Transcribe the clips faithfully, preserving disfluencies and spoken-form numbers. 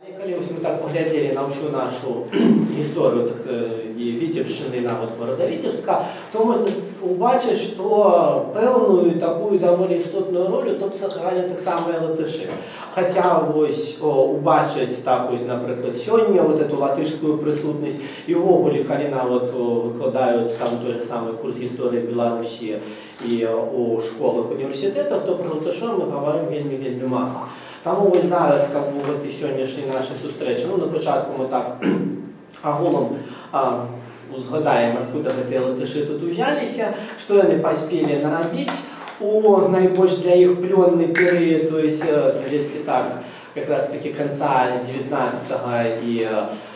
Калі мы так поглядзелі на ўсю нашу гісторыю Віцебшчыны, нават горада Віцебска, то можна убачыць, што пэўную такую даволі істотную ролю тут сыгралі таксама і латышы. Хаця вось убачыць так вось, напрыклад, сёння вот эту латышскую прысутнасць і ўвогуле, калі нават выкладаюць там той же самы курс гісторыі Беларусі і у школах, універсітэтах, то пра латышоў мы гаварым вельмі-вельмі мала. Таму вось зараз, как бы, в этой сённяшняй нашай сустрэчы, ну, на пачатку мы так агулам узгадаем, адкуда гэтыя латышы тут узяліся, што яны паспелі нарабіць у найбольш для іх плённы перыяд, то есть, если так, как раз таки конца девятнадцатого і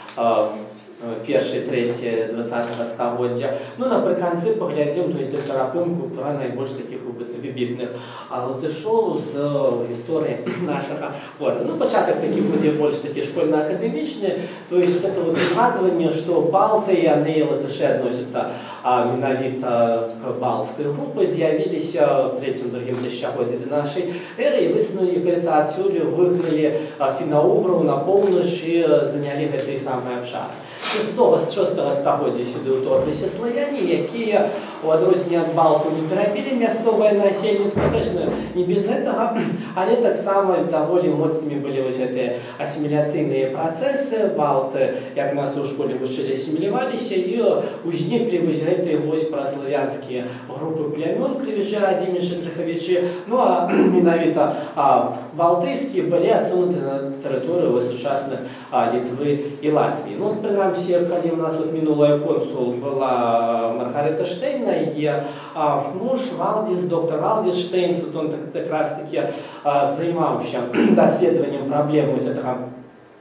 першай трэцяй двадцатага стагоддзя. Ну, напрыканцы паглядзім, то есть, да перапынку пра найбольш такіх выбітных латышоў з гісторыі нашага горада. Ну, пачатак такі будзе больш такі школьна-акадэмічны, то есть, вот это вот згадванне, што балты, яны і латышы адносяцца менавіта к балцкай групы, з'явіліся ў трэцім-другім тысячагоддзі да нашай эры і высунулі, кажется, адсюль выгналі фіна-уграў на поўнач і занялі гэтыя самыя абшары. шостага стагоддзя сюды ўторгліся славяне, якія у адрозненне ад балтаў не перабілі мясцовае насельніцтва, конечно, не без гэтага, але таксама даволі моцнымі былі вось гэтыя асіміляцыйныя працэсы. Балты, як нас у школе вучылі, асіміляваліся і узніклі вось гэтыя вось праславянскія групы плямён, крывічы, радзімічы, трыхавічы, ну а менавіта балтыйскія былі адсунуты на тэрыторыю сучасных Літвы і Латвіі. Ну, прынамсі, калі у нас вот мінулая консул была Маргарита Штейна, і муж Валдіс, доктор Валдіс Штейнс, вот он так раз таки займаўся даследаваннем праблемы гэтага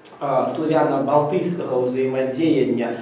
славяна-балтыйскага ўзаемадзеяння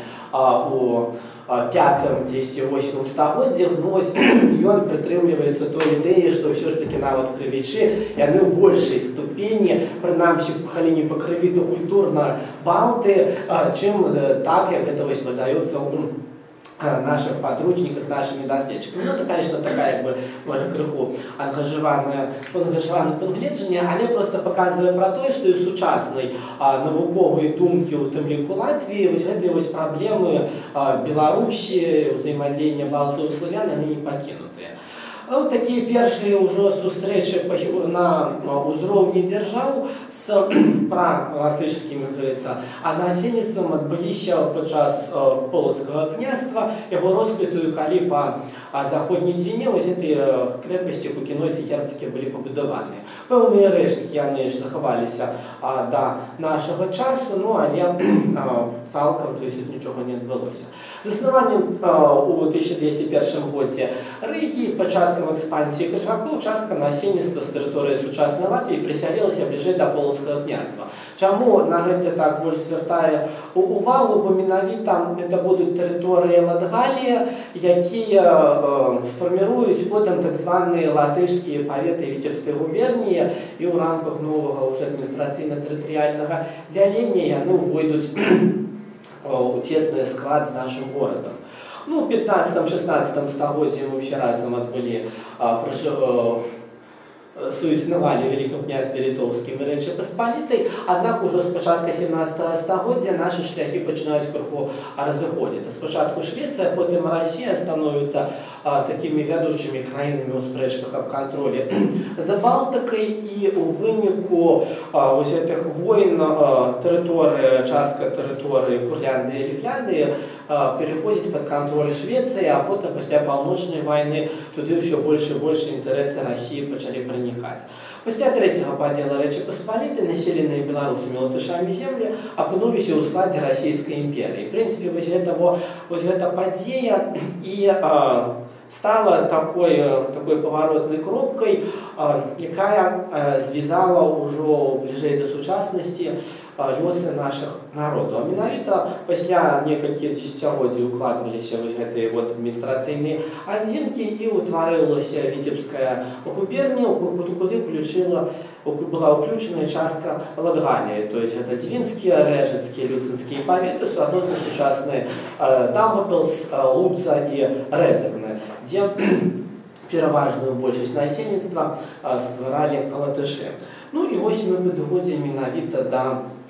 у пятым-дзесяцім восьмым стагоддзях, ну, вось ён прытрымліваецца той ідэі, што ўсё ж такі нават крывічы, яны ў большай ступені, прынамсі па галіне па крыві, то культурна балты, чым так, як гэта вось падаецца ў наших подручниках, нашими даследчиками. Ну, это, конечно, такая, как бы, может, крыху ангажаванае пагледжанне, але просто паказвае пра тое, што і сучаснай навуковай думкі, у тым ліку Латвіі, вось гэтыя вось праблемы Беларусі, ўзаемадзеяння балтаў і славян, яны не пакінутыя. Вот такие першие уже сустрэчы на узроўні дзяржаў с пра-латышскімі, говорится, а насельніцтвам адбыліся падчас полацкага княства, яго росквіту, калі па заходняй Двіне вось гэтыя крэпасці Кукінойскі герцагі былі пабудаваныя. Пэўныя рэшткі яны ж захаваліся да нашага часу, ну але цалкам, то есть, нічога не адбылося. Заснаваннем у тысяча двести першым годзе Рыгі, пачаткам экспансіі крыжакоў, частка насельніцтва з тэрыторыі сучаснай Латвіі прысялілася бліжэй да полацкага княства. Чаму на гэта так больш звяртае увагу, бо менавіта гэта будуць тэрыторыі Латгалія, якія сфарміруюць потым так званыя латышскія паветы Віцебскай губерніі, і ў рамках новага ўжо адміністрацыйна-тэрытарыяльнага дзялення яны ўвойдуць у цесны склад з нашым горадам. Ну, у пятнадцатым-шестнадцатым стагоддзі мы ўсе разам адбылі суіснавалі ў Вялікім княстве Літоўскім і Рэчы Паспалітай, аднак ужо з пачатка сямнадцатага стагоддзя нашы шляхі пачынаюць крыху разыходзіцца. Спачатку Швецыя, потым Расія становяцца такімі вядучымі краінамі ў спрэчках аб кантролі за Балтыкай, і у выніку вось гэтых войн тэрыторыя, частка тэрыторыі Курляндыі і Ліфляндыі переходзіць пад кантроль Швецыі, а потым пасля паўночнай вайны туды ўсё больш і больш інтарэсы Расіі пачалі пранікаць. Пасля трэцяга падзела Рэчы Паспалітай населеныя беларусамі, латышамі землі апынуліся ў складзе Расійскай імперыі. В прынцыпе, вось гэта падзея і стала такой, такой поворотной кропкой, якая звязала ўжо бліжэй да сучаснасці лёсы наших народаў. А менавіта пасля некалькіх дзесяцігоддзяў укладваліся вось гэтыя вот адміністрацыйныя адзінкі і ўтварылася Віцебская губернія, куды включила была уключена частка Латгаліі, то есть это Двінскія, Рэжыцкія, Люцынскія паветы, суадносна сучасныя Даўгапілс, Лудза і Рэзекне, дзе пераважную большасць насельніцтва стваралі латышы. Ну і вось мы падыходзім менавіта да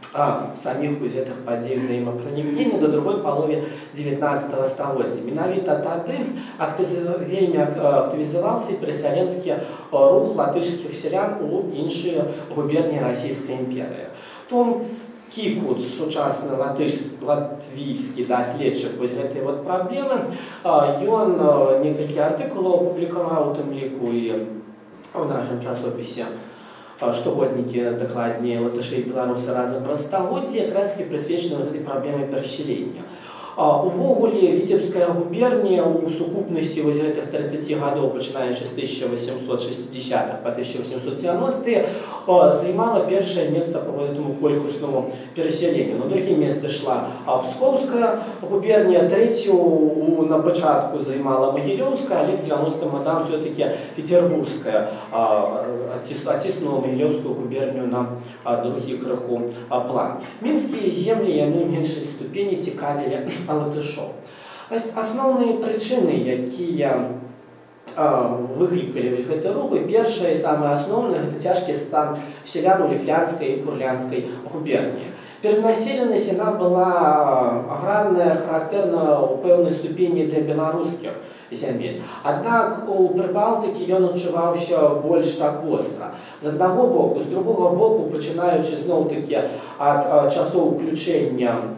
а, самих вось гэтых падзей взаимопраникнення до другой палове дзевятнаццатага стагоддзя. Менавіта тады вельмі актывізаваўся перасяленскі рух латышскіх сялян у іншыя губерні Расійскай імперыі. Том Кікут, сучасны латвійскі даследчык вось гэтай вот праблемы, ён некалькі артыкулаў апублікаваў, у тым ліку і ў нашым часопісе штогоднікі, дакладней, латышы і беларусы разам праз стагоддзе, якраз такі прысвечаны гэтай праблеме перасялення. Увогуле, Віцебская губернія ў сукупнасці вось гэтых тридцати гадоў, пачынаючы з тысяча восемьсот шестидесятых па тысяча восемьсот девяностые, займала першае месца па гэтаму колькаснаму перасяленню. На другім месцы шла Пскоўская губернія, трэцю на пачатку займала Магілёўская, але к девяностым годам все-таки Петербургская адціснула Магілёўскую губернію на другі крыху план. Мінскія землі яны ў меншай ступені цікавілі латышоў. Асноўныя прычыны, якія выклікалі вось гэты рух, і першае і самае асноўнае, гэта цяжкі стан сялян у ліфлянскай і курлянскай губерніі. Перанаселенасць яна была аграрная, характэрна ў пэўнай ступені для беларускіх зямель. Аднак у Прыбалтыкі ён адчуваўся больш так востра. З аднаго боку, з другога боку, пачынаючы зноў-такі ад часоў уключэння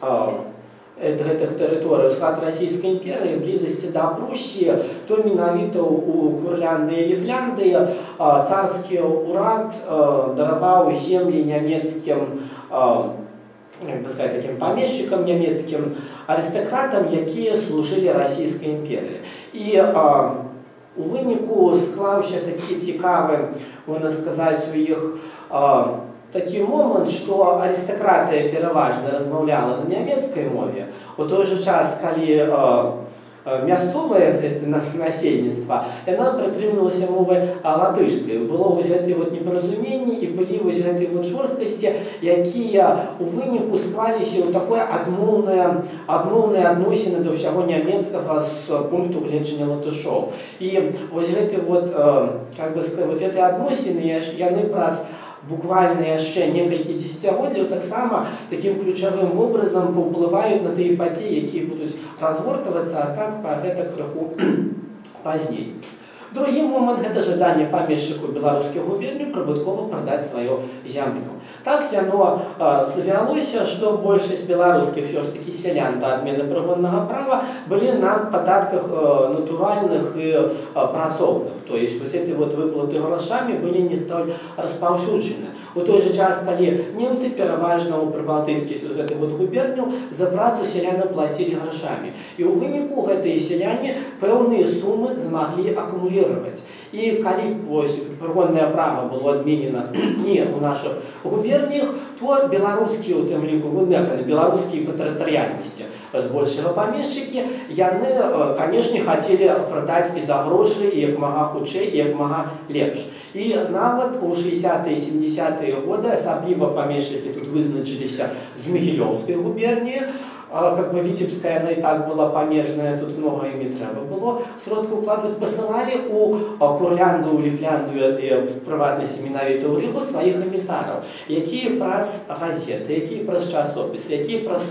гэтых тэрыторый у склад Расійскай імперыі, блізасці да Прусіі, то менавіта ў Курляндыі і Ліфляндыі царскі ўрад дараваў землі нямецкім, як бы сказаць, такім памешчыкам нямецкім, арыстакратам, якія служылі Расійскай імперыі. І у выніку склаўся такі цікавы, можна сказаць, у іх такі момант, што арыстакратыя пераважна размаўляла на нямецкай мове. У той жа час, калі мясцовае насельніцтва, яна прытрымлівалася мовай латышскай. Было вось гэтае вот непаразуменне і былі вось гэтыя вот жорсткасці, якія у выніку склаліся ў такое адмоўнае адносіны да ўсяго нямецкага з пункту гледжання латышоў. І вось гэтыя вот, как бы сказаць, вот гэтыя адносіны, яны праз буквально яшчэ некалькі дзесяцігоддзяў таксама такім ключавым вобразам паўплываюць на тыя падзеі, якія будуць разгортвацца, а так па гэта крыху пазней. Другі момант – гэта жаданне памешчыку беларускіх губерняў прыбыткова прадаць сваю зямлю. Так яно завялося, што большасць беларускіх ўсё ж такі сялян да адмены прыгоннага права былі на падатках натуральных і працоўных. То есть вот эти вот выплаты грошамі былі не столь распаўсюджаны. У той жа час, калі немцы пераважна ў прыбалтыйскіх гэтай вот губерняў за працу сяляны плацілі грошамі. І ў выніку гэтыя сяляне пэўныя сумы змаглі акумулировать. І калі прыгоннае права было адменена не ў нашых губерніях, то беларускія, у тым ліку беларускія па тэрытарыяльнасці збольшага памешчыкі, яны, канешне, хацелі прадаць і за грошы, і як мага хутчэй, і як мага лепш. І нават у шэсцідзесятыя і сямдзесятыя годы асабліва памешчыкі тут вызначыліся з Магілёўскай губерніі, как бы Витебская, она и так была помежная, тут много им не треба было сродку укладывать, посылали у Курляндию, у Ліфляндію і в приватності менавіта у Ригу своїх емісарів, які праз газети, які праз часописи, які праз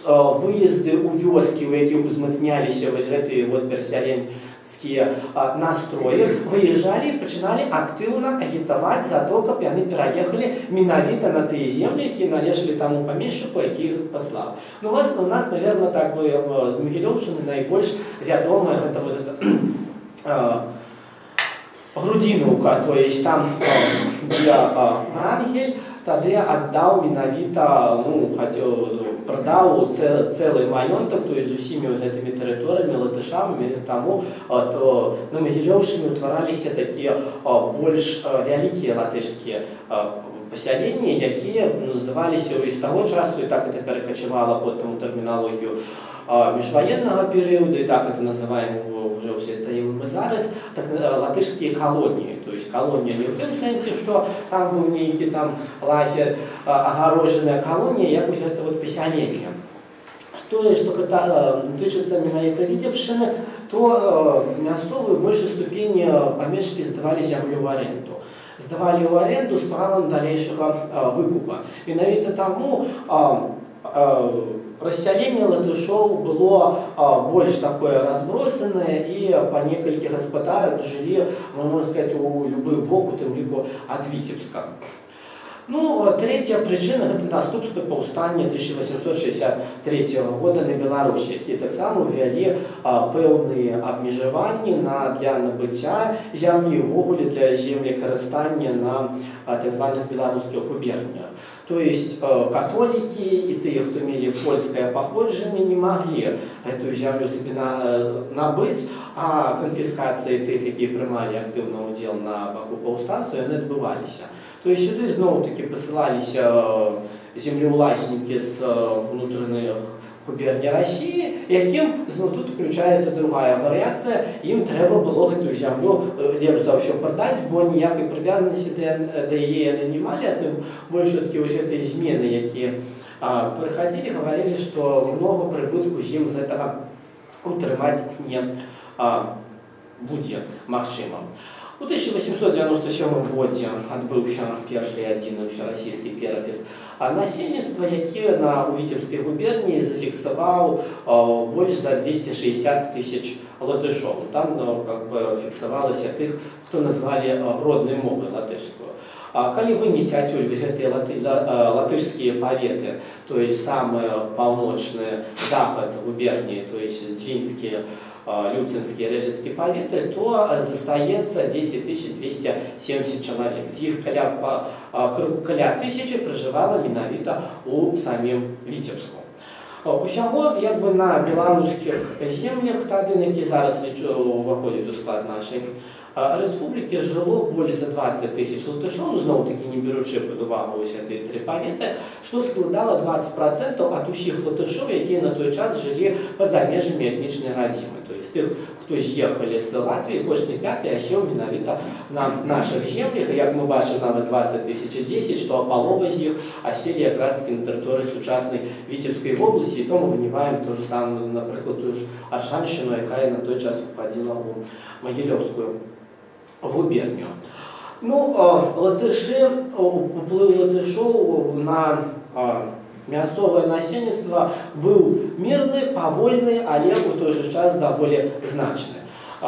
виїзди у вёски, у яких узмацнялися ось гэты вот переселенские настрои, выезжали и начинали активно агитовать за то, каб яны переехали менавіта на тыя землі, які належали тому помещику, які их послал. Ну, у вас, у нас, наверное, так бы з Магілёўшчыны найбольш вядомая гэта вот это Грудзінаўка, то есть там для Врангель тады аддаў менавіта, ну, хацеў, прадаў цэлы маёнтак, то есть з усімі гэтымі тэрыторыямі, латышамі, таму на Магілёўшчыне ўтвараліся такія больш вялікія латышскія пасяленні, якія называліся з таго часу, і так это перакачавала потым у тэрміналогію міжваеннага перыяду, і так это называем уже ўсе заявы мы зараз, так латышскія калоніі. То есть колония не в тым сэнсе, што там быў нейкі там лагер, агарожаная калонія, як вось гэта вот пасяленне. Што тычыцца менавіта Віцебшчыны, то мясцовыя ў большай ступені памешчыкі здавалі зямлю ў арэнду. здавалі ў аренду з правам далейшага выкупа. Менавіта таму расселение латышоў было больш такое разбросанае, і па некалькі гаспадарак жылі, можна сказаць, у любы бок, у тым ліку ад Віцебска. Ну, третья причина – это наступство паўстання тысяча восемьсот шестьдесят третьего года на Беларусі, якія таксама ўвялі пэўныя абмежаванні на для набыцця зямлі, ўвогуле для землекарыстання на так званых беларускіх губерниях. То есть католики и тыя, хто мелі польскае паходжанне, не маглі эту зямлю сабе набыць, а канфіскацыі тых, якія прымалі актыўны ўдзел на баку паўстанцу, яны адбываліся. То есть сюда зноў-таки посылаліся землеўласнікі з внутренних губерний России, якім зноў тут включаецца другая варыяцыя, ім трэба было гэтую зямлю лепш за ўсё прадаць, бо ніякай прывязанасці да яе яны не малі, а тым больш все-таки вось гэтыя змены, якія прыходили, говорили, что много прыбытку з ім з гэтага утрымаць не будзе магчыма. У тысяча восемьсот девяносто седьмом годзе адбыўся першы адзіны ўсерасійскі перапіс насельніцтва, які на у Віцебскай губерніі зафіксаваў больш за двести шестьдесят тысяч латышоў. Там как бы фіксавалася тых, хто назвалі роднай мовай латышскую. Калі выняць адсюль гэтыя латышскія паветы, то есть самыя паўночны захад губерніі, то есть Двінскія, Люцинские, Режецкие поветы, то застаецца десять тысяч двести семьдесят человек. З іх каля, крыху каля тысячи проживала менавіта у самім Віцебску. Усяго як бы на беларускіх землях, тады, які зараз уваходзяць у склад нашай республики, жило больше за двадцать тысяч латышоў, зноў-таки не беручы пад увагу вось гэтыя тры паветы, што складала двадцать процентов ад усіх латышоў, якія на той час жылі па-за межамі этнічнай радзімы. То есть тых, хто з'ехалі з Латвіі, кожны пяты асеў менавіта на наших землях, і як мы бачым, нават двадцать тысяч десять, што палова з іх аселі якраз таки на тэрыторыі сучаснай Віцебскай вобласці, і тому выніваем то же самое, напрыклад, тую ж Аршаншчыну, якая на той час уходила у Магілёўскую губернию. Ну, латыши, уплыв латышоў на мясцовае насельніцтва быў мірны, павольны, але ў той жа час даволі значны.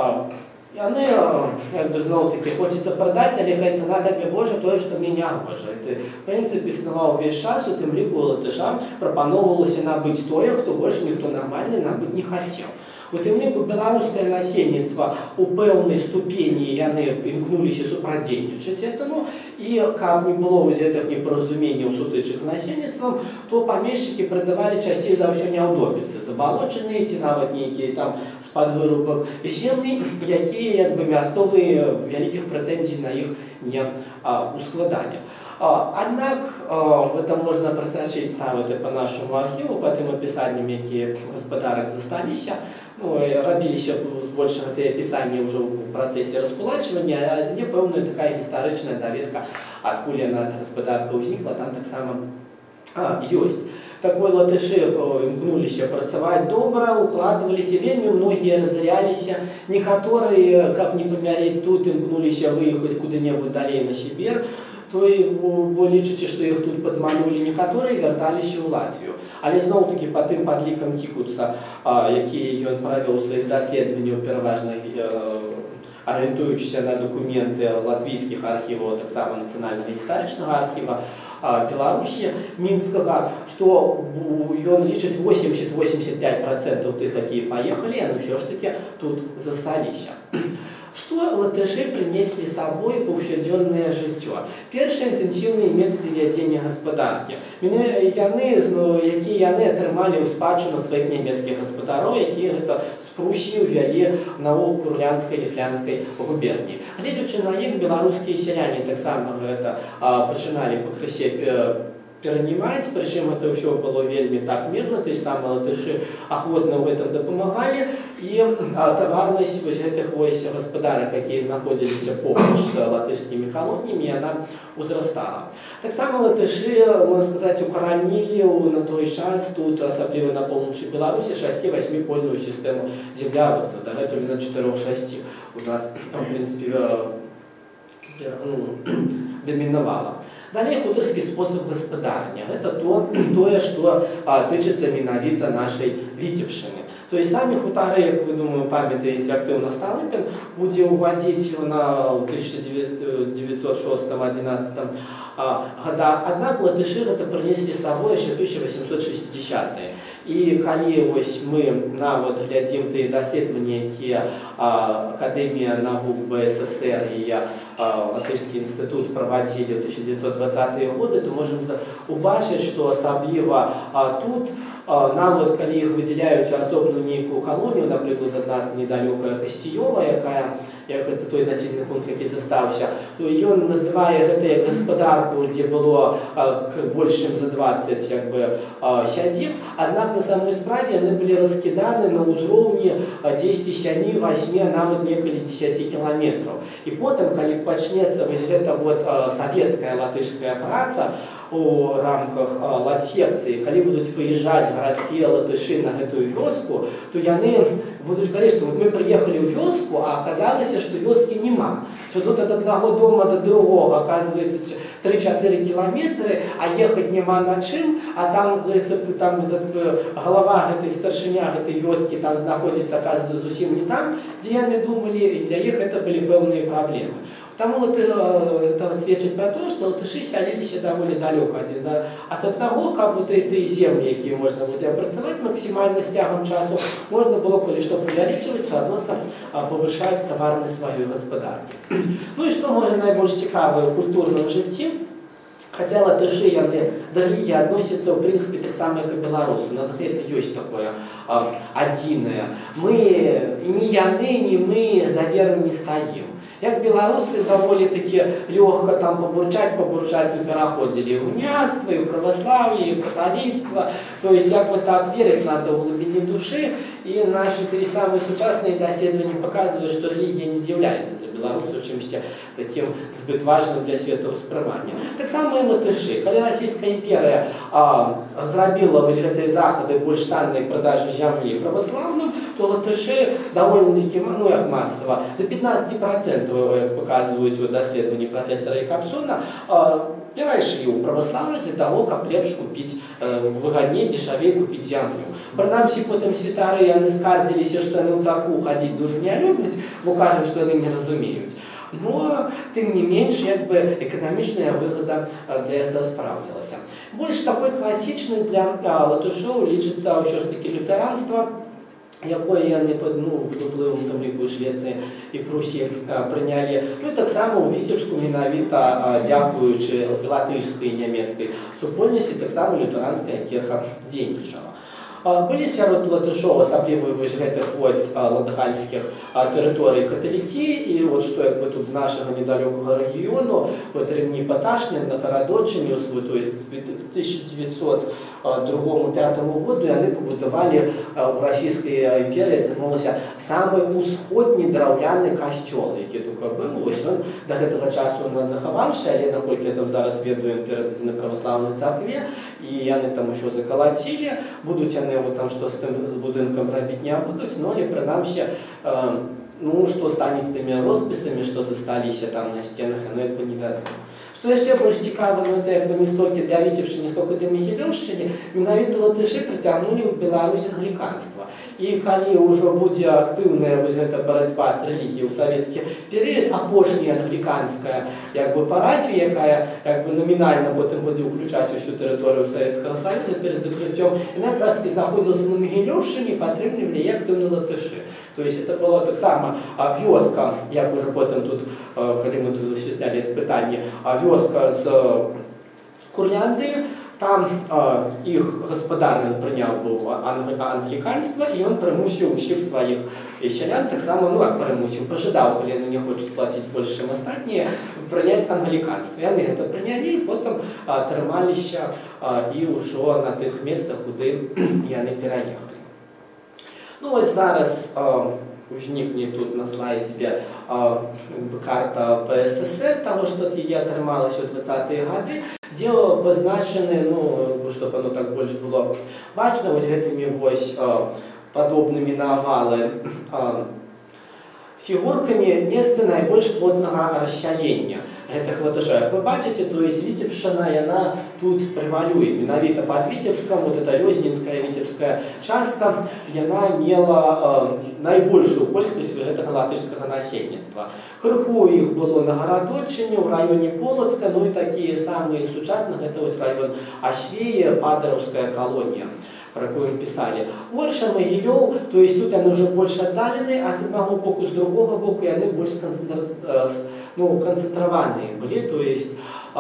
Яны, як бы зноў-таки, хочацца прадаць, але кай цана табе Божа, тое, што мне не гожа. Гэты прынцып існаваў увесь час, у тым ліку латышам прапаноўвалася набыць тое, хто больш ніхто нармальны набыць не хацеў. У тым ліку беларускае насельніцтва у пэўнай ступені яны імкнуліся супрадзейнічаць этому, і каб не было вось гэтых непаразуменняў сутычак з насельніцтвам, то памешчыкі прадавалі часцей за ўсё няўдобіцы, забалочаныя ці нават нейкія там з-пад вырубак землі, якія як бы мясцовыя вялікіх прэтэнзій на іх не ускладалі. Аднак гэта можна прасачыць нават і па нашаму архіву, па тым апісанням, якія гаспадарак засталіся. Ну, рабіліся збольшага тыя апісанні ўжо ў працэсе раскулачвання, але пэўная такая гістарычная даведка, адкуль яна гаспадарка ўзнікла, там таксама ёсць. Такой латышы імкнуліся працаваць добра, укладваліся, вельмі многія разаряліся, некаторыя, каб не памярэць тут, імкнуліся выехаць куды-небудзь далей на Сібір, то бо лічыце, што іх тут падманулі, некаторыя вярталіся ў Латвію. Але зноў-такі па тым падлікам Кіхуца, якія ён правёў сваіх даследаванняў, пераважна арыентуючыся на дакументы латвійскіх архіваў, таксама нацыянальнага гістарычнага архіва Беларусі, мінскага, што ён лічыць восемьдесят — восемьдесят пять процентов тых, якія паехалі, яны ўсё ж такі тут засталіся. Што латышы прынеслі сабой паўсядзённае жыццё? Першыя інтэнсіўныя метады вядзення гаспадаркі. Яны, якія яны атрымалі ў спадчыну сваіх нямецкіх гаспадароў, якія гэта з Прусіі ўвялі на Курлянскай, Ліфлянскай губерніі. Гледзячы на іх, беларускія сяляне таксама гэта пачыналі пакрысе перанімаць, прычым это ўсё было вельмі так мірна, тыя ж самыя латышы ахвотна ў гэтым дапамагалі, і таварнасць вось гэтых вось гаспадарак, якія знаходзіліся побач з латышскімі калоніямі, яна ўзрастала. Таксама латышы, можна сказаць, укаранілі на той час тут, асабліва на поўначы Беларусі, шасці-васьміпольную сістэму земляробства. Дагэтуль на чатырох-шасці у нас, в прынцыпе, ну, дамінавала. Далей хутарскі спосаб гаспадарання. Гэта то, тое, што тычыцца менавіта нашай Віцебшчыны. То есть самі хутары, як вы, думаю, памятаеце, актыўна Сталыпін будзе ўвадзіць на тысяча девятьсот шостом — одиннадцатом годах. Аднак латышы гэта прынеслі з сабой яшчэ тысяча восемьсот шестидесятые. І калі вось мы нават глядзім тыя даследаванні, якія Акадэмія навук БССР і Латышскі інстытут правадзілі ў тысяча девятьсот двадцатые годы, то можам убачыць, што асабліва тут, нават калі іх выдзяляюць асобную нейкую калонію, напрыклад, ад нас недалёкая Касціёва, якая, як гэта той населены пункт, які застаўся, то ён называе гэта як гаспадарку, дзе было больш чым за дваццаць як бы сядзіб. Аднак на самой справе яны былі раскіданы на ўзроўні дзесяці сямі — восьмі, нават некалі дзесяці кіламетраў. І потым, калі пачнецца вось гэта вот савецкая латышская праца у рамках латсекцыі, калі будуць выязджаць гарадскія латышы на гэтую вёску, то яны будуць говорить, что вот мы приехали в вёску, а оказалось, что вёски нема. Что тут от одного дома до другого, оказывается, три-чатыры километры, а ехать нема на чым, а там, говорится, там голова этой старшыня этой вёски там находится, оказывается, зусім не там, где яны думали, и для іх это были пэўныя проблемы. Таму это сведчыць пра тое, што латышы сяліліся даволі далёка адзін ад аднаго, каб вот тыя землі, якія можна будзе апрацаваць максімальна з цягам часу, можна было калі што павялічваць, суадносна павышаць таварнасць сваёй гаспадаркі. Ну і што можа найбольш цікавае ў культурным жыцці? Хаця латышы яны да рэлігіі адносяцца ў прынцыпе таксама як і беларусы. У нас гэта ёсць такое адзінае. Мы і ні яны, ні мы за веру не стаім. Як беларусы даволі такі лёгка там пабурчаць, пабурчаць на пераходзілі і ў уняцтва, і ў праваслаўе, і ў каталіцтва. То есть як вот так верыць надо ў глыбіні душы, і наши тыя самыя сучасныя даследаванні паказваюць, што рэлігія не з'яўляецца для беларусаў чымсьці такім збыт важным для светаўспрымання. Таксама і латышы. Калі Расійская імперыя а, зрабіла вось гэтыя захады больш таннай продажы зямлі праваслаўным, то латышы даволі-такі, ну як масава, до пятнадцати процентов, як паказваюць у даследаванні прафесара Якабсона, перайшлі ў праваслаўе для таго, каб лепш купіць, выгадней, дешавей купіць зямлю. Прынамсі, потым святары яны скардзіліся, што яны ў царкву хадзіць дужа не любяць, бо кажуць, што яны не разумеюць. Но, тым не менш, як бы эканамічная выгода для этого спраўдзілася. Больш такой класічны для латышоў лічыцца ўсё ж такі лютэранства, якое яны пад ну, уплывам там ліку Швецыі і Прусіі прынялі. Ну і таксама ў Віцебску менавіта дзякуючы латышскай і нямецкай супольнасці таксама лютэранская кірха дзейнічала. Былі сярод латышоў, асабліва вось гэтых вось латгальскіх тэрыторый каталікі, і вот што як бы тут з нашага недалёкага рэгіёну, вот Ремні Паташнін на Карадончыне, то есть к тысяча девятьсот другому — пятому году яны пабудавалі ў Расійскай імперыі, атрымалася самы усходні драўляны касцёл, які толькі быў. Вось ён да гэтага часу у нас захаваўся, але наколькі я зараз ведаю, ён перададзены праваслаўнай царкве, і яны там усё закалацілі, будуць яны вот там што з тым будынкам рабіць не будуць, но але прынамсі, ну што стане з тымі роспісамі, што засталіся там на сценах, яно як бы невядома. Што яшчэ больш цікава, ну это як бы не столькі для Віцебшчыны, столькі для Магілёўшчыны, менавіта латышы прыцягнулі ў Беларусь англіканства. І калі ўжо будзе актыўная вось гэта барацьба з рэлігіяй ў савецкі перыяд, апошняя англіканская як бы парафія, якая як бы намінальна потым будзе ўключаць усю тэрыторыю Савецкага Саюза перад закрыццём, яна якраз таки знаходзілася на Магілёўшчыне і падтрымлівалі як актыўна латышы. То есть это было таксама вёска, як уже потым тут, калі мы тут высвятляли это пытанне, вёска з Курляндыі, там іх гаспадар прыняў быў англіканства, і ён прымусіў усіх сваіх сялян, таксама, ну як прымусіў, пажадаў, калі яны не хочуць плаціць больш, чым астатнія, прыняць англіканства. Яны гэта прынялі, і потым трымаліся і ўжо на тых месцах, куды яны пераехалі. Ну ось зараз узнікне тут на слайдзе карта ПССР, того, што яе атрымалася ў дваццатыя гады, дзе пазначаны, ну, щоб оно так больш было бачна, вось гэтымі вось падобнымі на авалы фігуркамі месцы найбольш плотнага расщалення гэтых латышоў. Як вы бачыце, то есть Віцебшчына, яна тут превалюе. Менавіта пад Віцебскам, вот эта Лёзнінская, Віцебская частка, яна мела э, найбольшую колькасць гэтага латышскага насельніцтва. Крыху іх было на Гарадоччыне, у раёне Полацка, ну і такія самыя сучасныя, гэта вось раён Ашвея, Падараўская калонія, про якую писали. Орша, Могилев, то есть тут они уже больше отдалены, а с одного боку, с другого боку они больше концентр... ну, концентрованные были, то есть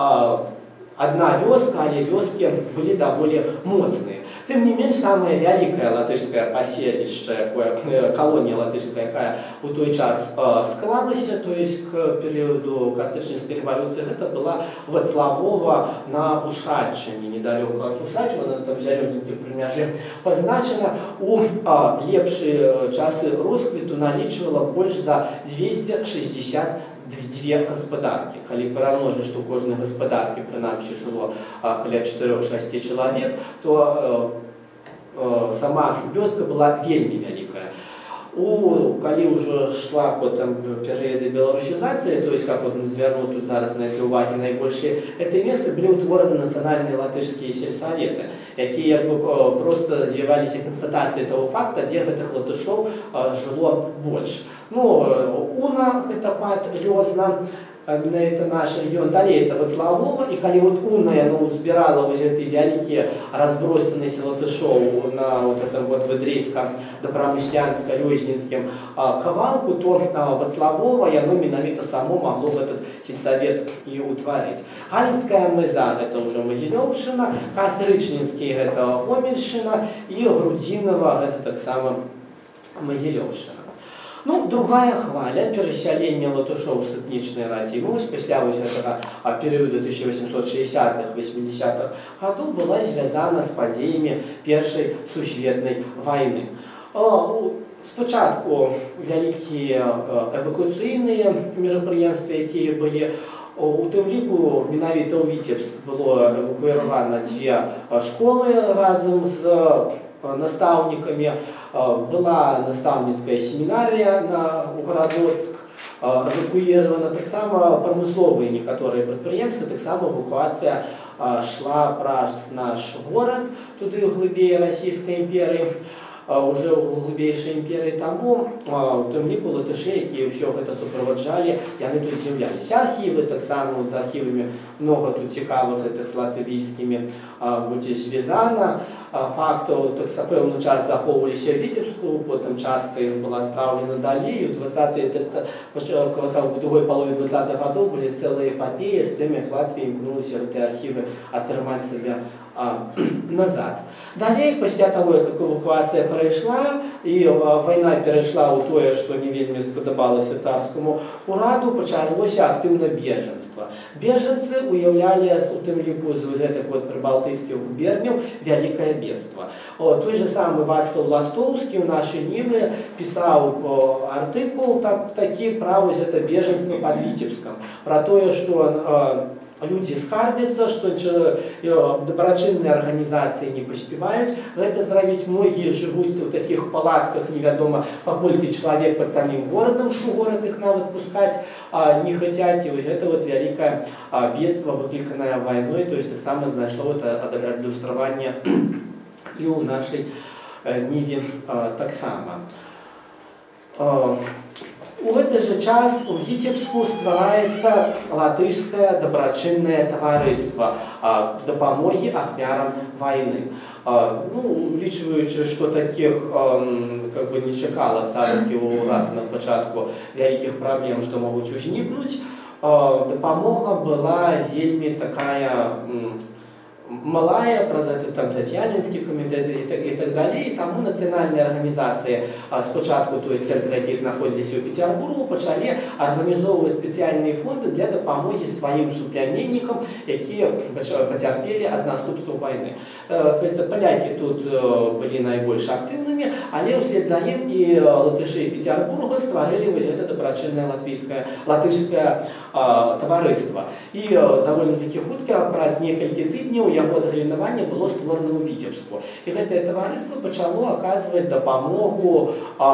одна вёска, але вёски были довольно моцные. Тем не менш, самая вялікая латышская паселішча, колония латышская, якая у той час э, склалася, то есть к периоду Кастрычніцкай революции, это была Вацлавова на Ушаччине, недалеко от Ушачева, на там зелененьким примяже позначена. У э, лепшие часы росквіту налічвала больше за двести шестьдесят две гаспадаркі. Калі перамножыць, што кожнай гаспадаркі прынамсі жыло каля чатырох-шасці чалавек, то э, э, сама вёска была вельмі вялікая. У, калі ўжо шла потым перыяды беларусізацыі, то есть, как вот звярнуў тут зараз на эти увагі найбольшыя, это месцы былі ўтвораны нацыянальныя латышскія сельсаветы, якія як бы просто з'яваліся канстатацыяй того факта, дзе гэтых латышоў жыло больш. Ну, Уна, это пад Лёзна, это наш регион, далее это Вацлавова, и когда вот Уна, она збирала вот эти великие разбросанные латышов на вот этом вот Выдрейском, Добромышлянском, Лёзнинском кавалку, то Вацлавова, и оно миновито само могло в этот сельсовет и утворить. Галицкая мыза, это уже Могилевщина, Кастрычніцкий, это Гомельщина, и Грудинова, это так само Могилевщина. Ну, другая хваля перасялення латышоў з этнічнай радзімы пасля вось гэтага перыяду тысяча восемьсот шестидесятых — восьмидесятых гадоў была звязана з падзеямі Першай сусветнай вайны. Спачатку вялікія эвакуацыйныя мерапрыемствы, якія былі, у тым ліку менавіта ў Віцебск было эвакуіравана дзве школы разам з наставниками, была наставницкая семинария на Городоцк, эвакуирована так само промысловые некоторые предприятия, так само эвакуация шла праз наш город, туды глубее Российской империи, уже у глубейшей империи тому, у тым ліку латыши, якія ўсё гэта суправаджалі, яны тут з'яўляліся. Архівы таксама, з архівамі много тут цікавых гэтых з латвійскімі будзе звязана. Фактаў так пэўны час захоўваліся ў Віцебску, потым частка іх была адпраўлена далей. У двадцатыя тридцатыя у другой палове двадцатых гадоў былі цэлыя эпапеі з тым, як Латвія імкнулася гэтыя архівы атрымаць сабе назад. Далей, пасля того, як эвакуацыя прайшла і вайна перайшла ў тое, што не вельмі спадабалася царскаму ураду, пачалося актыўна бежанства. Бежанцы уяўлялі у тым ліку з гэтых вот прыбалтыйскіх губерняў вялікае бедства. Той же самы Вацлаў Ластоўскі ў нашай Нівы пісаў артыкул так, такі пра вось гэта бежанства пад Віцебскам, пра тое, што люди скардзяцца, што дабрачынныя арганізацыі не паспяваюць гэта зрабіць. Многія жывуць у такіх палатках, невядома паколькі чалавек пад самім горадам, што горад іх нават пускаць не хацяць. І вось гэта вот вялікае бедства, выкліканае вайной, то есть таксама знайшло адлюстраванне і ў нашай Ніве таксама. У гэты же час у Віцебску ствараецца латышскае дабрачыннае таварыства дапамогі ахвярам вайны. Ну, улічваючы, што такіх как бы не чакала царскі ўрад на пачатку вялікіх праблем, што могуць узнікнуць, дапамога была вельмі такая малая, праз это там Татьянинский комитет и так, и так далее. И тому национальные организации, спочатку, то есть центры, які знаходилися у Петербургу, почали организовывать специальные фонды для допомоги своим суплеменникам, які потерпели от наступства войны. Поляки тут были наибольш активными, але вслед за ним и латыши Петербурга створили вот это доброчинное латвийское, латышское таварыства. І даволі-такі хутка, праз некалькі тыдняў яго адгалінаванне было створана ў Віцебску. І гэтае таварыства пачало аказваць дапамогу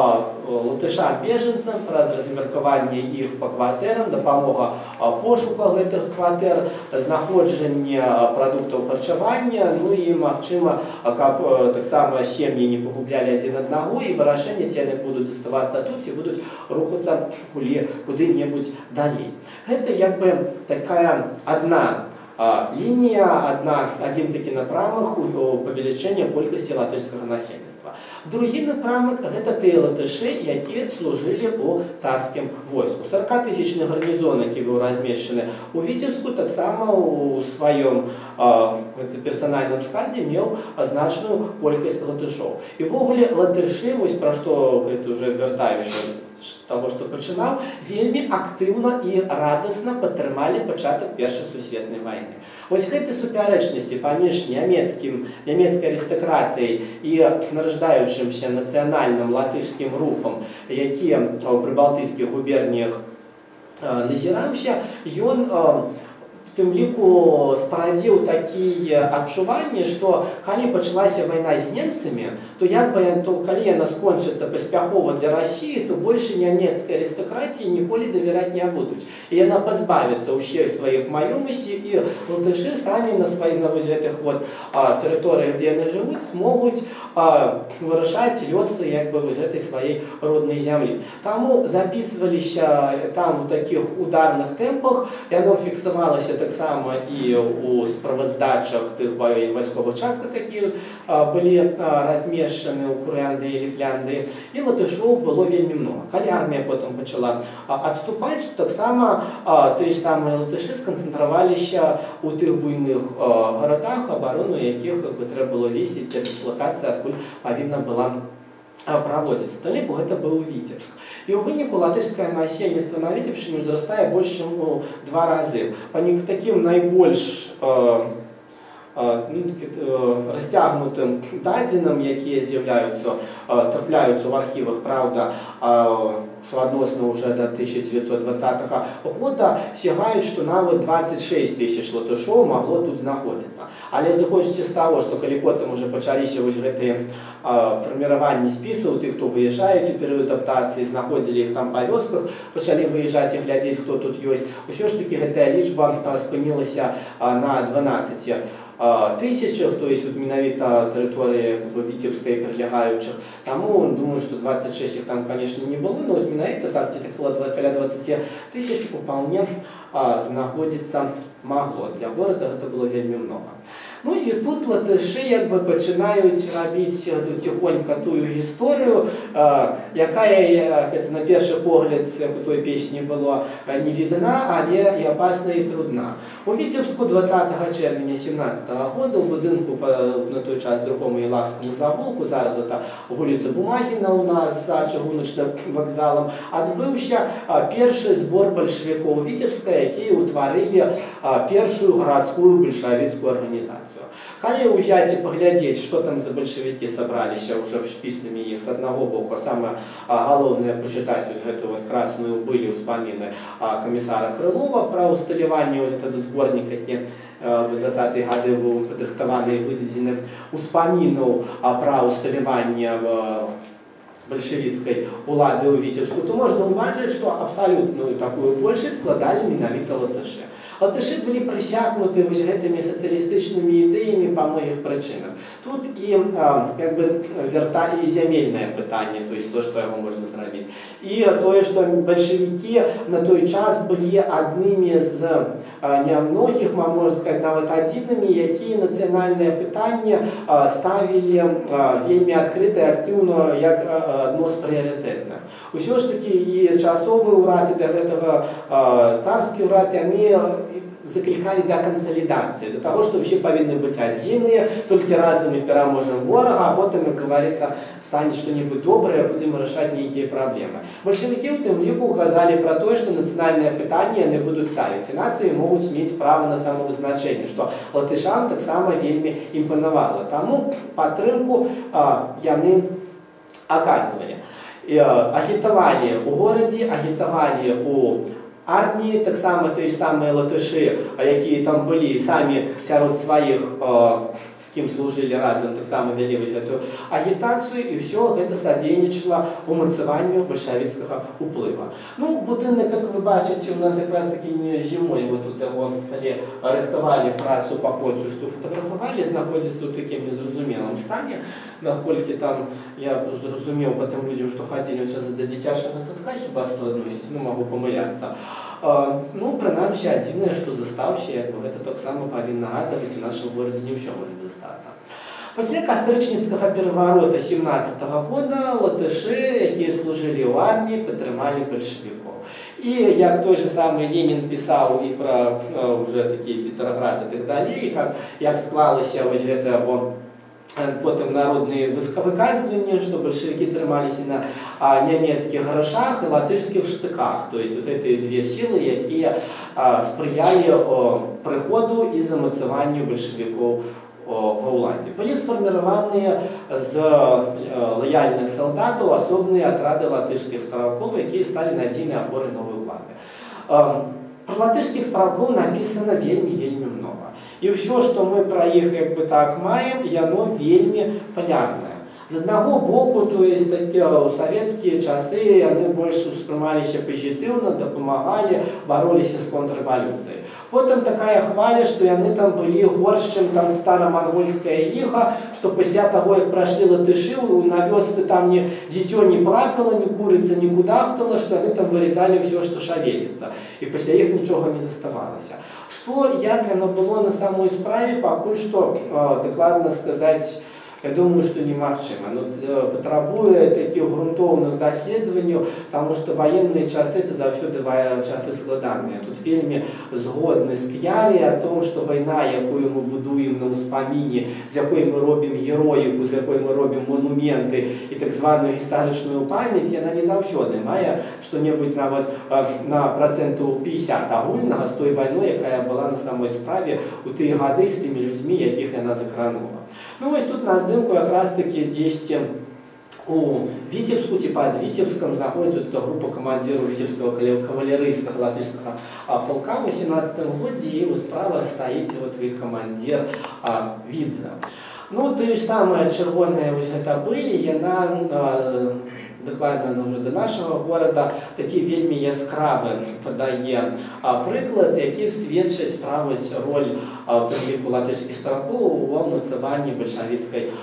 латышам-бежанцам праз размеркаванне іх па кватэрам, дапамога пошука гэтых кватэр, знаходжанне прадуктаў харчавання, ну і, магчыма, каб таксама сем'і не пагублялі адзін аднаго і вырашэнне, ці яны будуць заставацца тут, ці будуць рухацца куды-небудзь далей. Гэта як бы такая одна лінія, одна, один такі напрамак у павелічэння колькасці латышскага насельніцтва. Другі напрамак – гэта тыя латышы, якія служылі ў царскім войску. сорокатысячны гарнізон, які быў размешчаны ў Віцебску, таксама ў сваім персанальным складзе меў значную колькасць латышоў. І ввогуле латышы, вось пра што ўжо вяртаюся того, што пачынаў, вельмі актыўна і радасна падтрымалі пачатак Першай сусветнай вайны. Вось гэтай супярэчнасці паміж нямецкім, нямецкай арыстакратыяй і нараждаючымся нацыянальным латышскім рухам, які ў прыбалтыйскіх губерніях назіраўся, ён у тым ліку спарадзіў такія адчуванні, што калі пачалася вайна з немцамі, то як бы то калі яна скончыцца паспяхова для Расіі, то больше нямецкай арыстакратіі ніколі давяраць не будуць. І яна пазбавіцца ўсіх сваіх маёмасцей, і латышы самі на сваіх на гэтых вот тэрыторыях, дзе яны жывуць, змогуць вырашаць лёсы як бы гэтай сваёй роднай зямлі. Таму записываліся там у такіх ударных тэмпах, яно фіксавалася таксама і ў справаздачах тых вайсковых частках, якія былі размешчаны ў Курляндыі і Ліфляндыі, і латышоў было вельмі многа. Калі армія потым пачала адступаць, таксама тыя ж самыя латышы сканцэнтраваліся ў тых буйных гарадах, абарону якіх трэба было весіць, дыслакацыя адкуль павінна была праводзіцца. Далеку гэта быў Віцебск. І ў выніку латышскае насельніцтва на Віцебшчыне ўзрастае больш чым у два разы. Па такім найбольш расцягнутым дадзеным, якія з'яўляюцца, трапляюцца ў архівах, праўда, суадносна ўжо да тысяча дзевяцьсот дваццатага года, сягаюць, што нават дваццаць шэсць тысяч латышоў магло тут знаходзіцца. Але зыходзячы з таго, што калі потым уже пачаліся вось гэтыя фарміраванні спісаў тых, хто выязджаюць у перыяд адаптацыі, знаходзілі іх там па вёсках, пачалі выязджаць і глядзець, хто тут ёсць, усё ж такі гэтая лічба спынілася на дванаццаці тысячах, то есть вот менавіта тэрыторыі Віцебскай прылягаючых. Таму думаю, што двадцать шесть их там, конечно, не было, но менавіта так, дзе каля двадцати тысяч уполне знаходзіцца магло. Для горада гэта было вельмі много. Ну і тут латышы як бы пачынаюць рабіць ціхонька тую гісторыю, якая на першы погляд, як у той песні было, не відна, але і апасна і трудна. У Віцебску двадцатага чэрвеня сямнаццатага года ў будынку на той час другому Елахскому завулку, зараз это вуліца Бумагіна у нас за чыгуначным вакзалам, адбыўся першы збор бальшавікоў Віцебска, якія ўтварылі першую гарадскую бальшавіцкую арганізацыю. Калі ўзяць і паглядзець, што там за бальшавікі сабраліся ўжо спісамі іх з аднаго боку, самае галоўнае пачытаць вось гэтую вот красную былі ўспаміны камісара Крылова пра ўсталяванне вось этот зборнік, які в двадцатыя гады быў падрыхтаваны і выдадзены, ўспамінаў пра ўсталяванне бальшавіцкай улады ў Віцебску, то можна ўбачыць, што абсалютную такую большасць складалі менавіта латышы. Латышы былі прысякнуты вось гэтымі сацыялістычнымі ідэямі па многіх прычынах. Тут і як бы вярталі зямельнае пытанне, то есть то, што яго можна зрабіць. І тое, што бальшавікі на той час былі аднымі з нямногіх, можна сказаць, нават адзінымі, якія нацыянальнае пытанне ставілі вельмі адкрыта і актыўна як адно з прыярытэтных. Усё ж такі і часовы ўрад, і да гэтага царскі ўрад, яны закликали до консолидации, до того, что все повинны быть одиные, только разом мы переможем ворога, а потом, как говорится, станет что-нибудь доброе, будем решать некие проблемы. Большевики в этом лику указали про то, что национальное питание они будут ставить, и нации могут иметь право на самовызначение, что латышам так само вельми импоновало. Тому подтримку а, яны оказывали. И, а, агитовали у городе, агитовали у армії, так само ті ж самі латиші, які там були самі серед своїх, з ким служили разом, так само вели цю агітацію, і все це содейничало умацуванню большевицького впливу. Ну, будинок, як ви бачите, у нас якраз таки зимою, ми тут його, коли рихтували працю по консульству, фотографували, знаходиться у такому незрозумілому стані, наскільки там, я зрозумів по тим людям, що ходили зараз до дитячого садка, хіба що відноситься, ну, можу помилятися. Ну, принаймні, єдине, що заставши, якби, це так само повинно радувати, у нашому місті ні в чому може застатися. Після Кастричницького перевороту сімнадцятого года латиші, які служили в армії, підтримали большевиків. І як той же самий Ленін писав і про вже такі Петроград і так далі, і як, як склалося ось це потім народні висказування, що большевики трималися на а, німецьких грошах і латишських штиках. Тобто вот ці дві сили, які а, сприяли о, приходу і замацюванню большевиків во владі. Були сформовані з лояльних солдатів особні отряди латишських стрілків, які стали надійною опорою нової влади. Про латишських стрілків написано вельми-вельми много. І все, що ми про їх, якби так, маємо, воно вельми полярне. З одного боку, то есть, такі, у совєтські часи вони більше сприймалися позитивно, допомагали, боролися з контрреволюцією. Потім така хваля, що вони там були горше, ніж татаро-монгольська іга, що після того, як пройшли латиші, на вёсці там ні дитё не плакало, ні куриця не кудахтала, що вони там вирізали все, що шевелиться. І після їх нічого не заставалося. Що, як воно було на самій справі, поки що докладно сказати, я думаю, что немагчыма. Ну, потребує таких ґрунтовних досліджень, тому що воєнні часи це завжди часи складні. Тут вельми згодні з К'ярі о том, що війна, яку ми будуємо на успаміні, з якої ми робимо героїку, з якої ми робимо монументи і так звану історичну пам'ять, вона не завжди має що-небудь навіть на проценту п'ятдесят агульного з тою війною, яка була на самій справі у ті годи з тими людьми, яких вона закранула. Ну ось тут на здимку якраз таки десь у Витебску, типа під Витебском, знаходиться група командирів Витебського кавалерійського латишського полка у сімнадцятому році, і справа стоїть от їх командир Відза. Ну, те ж саме червоне ось це були, вона докладно вже до нашого міста, такий вельми яскравий подає приклад, який свідчить про роль таких латишських стрілків у умацуванні большевицької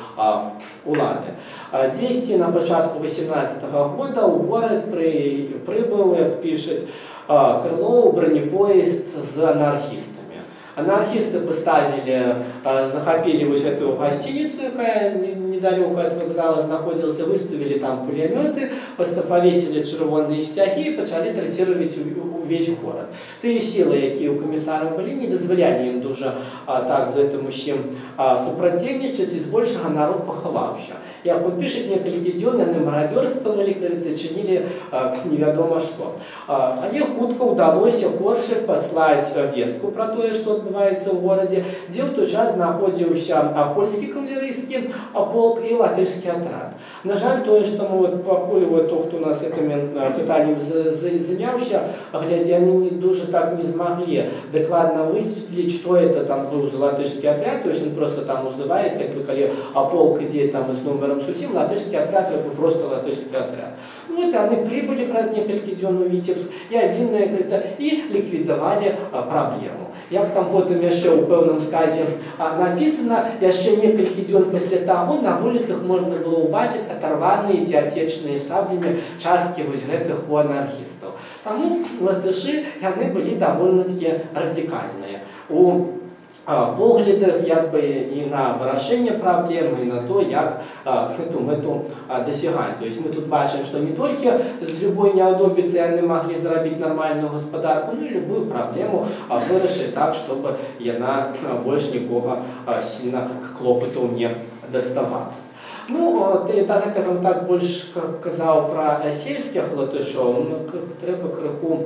влади. Десь на початку вісімнадцятого року у город прибув, як пишуть, Крилов, бронепоезд з анархістами. Анархисты поставили, захопили вот эту гостиницу, которая недалеко от вокзала находилась, выставили там пулеметы, повесили червоные стяги и начали третировать весь город. Ті сили, які у комісарів були, не дозволяли їм дуже а, так за этим усім супротивничать, і збільшого народ поховався. Як він пише, некілька днів вони мародерствували, чинили а, невідомо що. А, але хутко вдалося Корше послати вестку про те, що відбувається в городі, де в той час знаходився польський кавалерійський полк і латишський отряд. На жаль, то, що ми от, по полю, вот, хто у нас цим питанням зайнявся, они не дуже так не змогли докладно висвітлити, що це там був за латишський отряд, то есть він просто там називається, як коли полк іде там з номером сусім, латишський отряд, як просто латишський отряд. Ну, это они прибыли раз несколько дней в Витебск и один, говорится, и ликвидовали а, проблему. Як там потім ще у певному сказі написано, ще кілька днів після того на вулицях можна було побачити оторвані ті отечні шаблями частки ось цих анархістів. Тому латиші, вони були доволі радикальні у поглядах якби і на вирішення проблеми, і на те, як цю мету досягати. Тобто ми тут бачимо, що не тільки з будь-якої неудобиці вони могли зробити нормальну господарку, ну і будь-яку проблему вирішити так, щоб вона більше нікого сильно клопоту не доставала. Ну, ти так, так більше казав про сільських латишів, ну, треба криху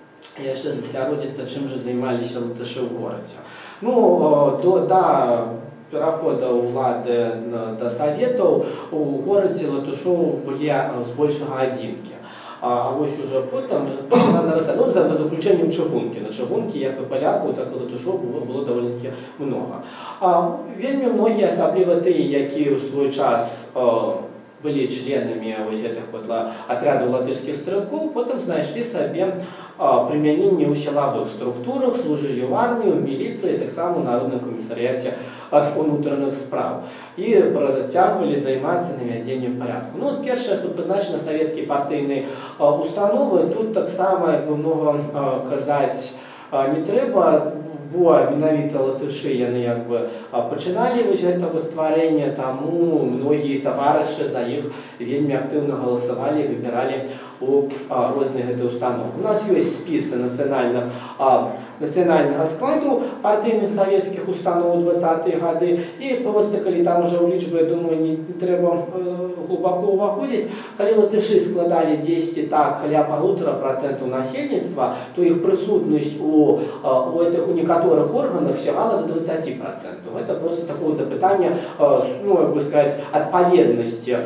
я ще засяродиться, чим же займалися латиші в городі. Ну, до, до переходу влади до Советов у городі латишів були збільшого одинки. а вось уже потым нарастае, ну, за заключэннем чыгункі. На чыгункі, як і палякаў, так і латышоў было даволі-такі многа. А, вельмі многія, асабліва тыя, якія ў свой час былі членамі вось гэтых вот атрядаў латышскіх стрэлкоў, потым знайшлі сабе прымяненне ў сілавых структурах, служылі ў арміі, ў міліцыі, таксама ў Народным камісарыяце унутраных спраў і працягвалі займацца навядзеннем парадку. Ну, першае, што прызначана савецкія партыйныя установы, тут таксама, як бы многа казаць не трэба, бо менавіта латышы яны як бы пачыналі вось гэта стварэнне, таму многія таварышы за іх вельмі актыўна галасавалі, выбіралі у розныя гэтыя установы. У нас ёсць спісы нацыянальных нацыянальнага складу партыйных савецкіх устаноў дваццатыя гады, і проста калі там уже ў лічбы, я думаю, не, не трэба глубоко ўваходзіць, калі латышы складалі дзесьці так каля полутора процентаў насельніцтва, то іх прысутнасць у, у этих у некаторых органах сягала до двадцати процентов. Это просто такое пытанне, ну, як бы сказаць, адпаведнасці,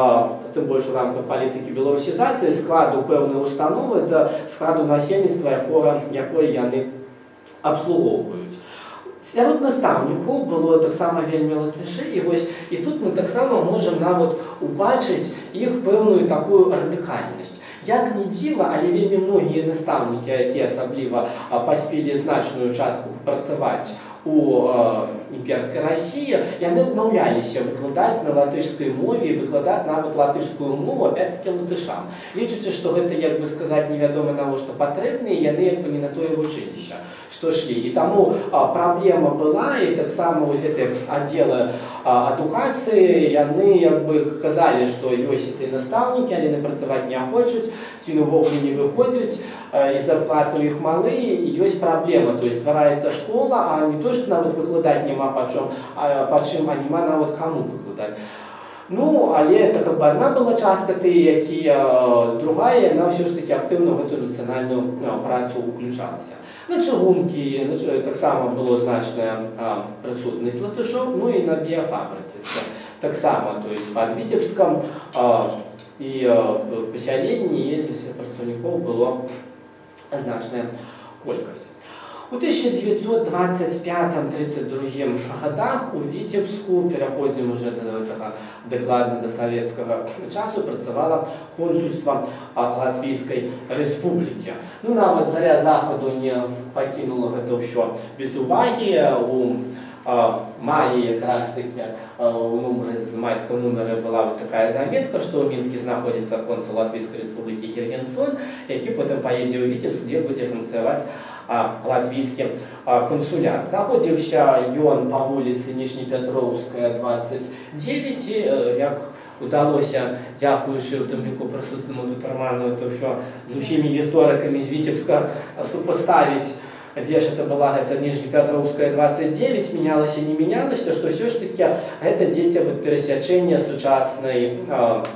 тым больш у рамках палітыкі беларусізацыі, складу пэўнай установы да складу насельніцтва, якога якое яны абслугоўваюць. Сярод настаўнікаў было таксама вельмі латышы, і вось і тут мы таксама можам нават убачыць іх пэўную такую радыкальнасць. Як не дзіва, але вельмі многія настаўнікі, якія асабліва паспелі значную частку працаваць у імперскай Расіі, яны адмаўляліся выкладаць на латышскай мове і выкладаць нават латышскую мову опять-таки латышам. Лічыце, што гэта, як бы сказаць, невядома навошта патрэбна, і яны як бы не на тое вучылішча, што шлі. І таму праблема была, і таксама вось гэтыя аддзелы адукацыі, яны як бы казалі, што ёсць і настаўнікі, але яны працаваць не хочуць, ці увогуле не выходзяць, і зарплаты ў іх малыя, і ёсць праблема. То есть ствараецца школа, а не то, што нават выкладаць няма па чым, а па чым, а няма нават каму выкладаць. Ну, але это как бы одна была частка тыя, якія, другая, яна ўсё ж такі актыўна ў гэтую нацыянальную працу ўключалася. На чыгункі таксама было значная прысутнасць латышоў, ну і на біяфабрыцы таксама, то есть пад Віцебскам і пасяленні ездзіць працаўнікоў было значная колькасць. У тысяча девятьсот двадцать пятом — тридцать другім годах у Віцебску, пераходзім уже до этого дакладна до савецкага часу, працавала консульства Латвійскай Рэспублікі. Ну, нават заря захаду не пакінула гэта ўсё без увагі. У маі якраз таки у нумары, з майского нумара была вот такая заметка, што ў Мінскі знаходзіцца консул Латвійскай Рэспублікі Гергенсон, які потым паедзе ў Віцебск, дзе будзе функцыяваць латвійскі консулят. Знаходзіўся ён па вуліцы Ніжнепятроўская, двадцать девять, і як удалося, дзякуючы у тым ліку прысутнаму тут Роману, это ўсё з усімі гісторыкамі з Віцебска супаставіць, дзе ж это была гэта Ніжнепятроўская, двадцать девять, менялася, не менялася, што ўсё ж такі гэта дзеці перасячэння сучаснай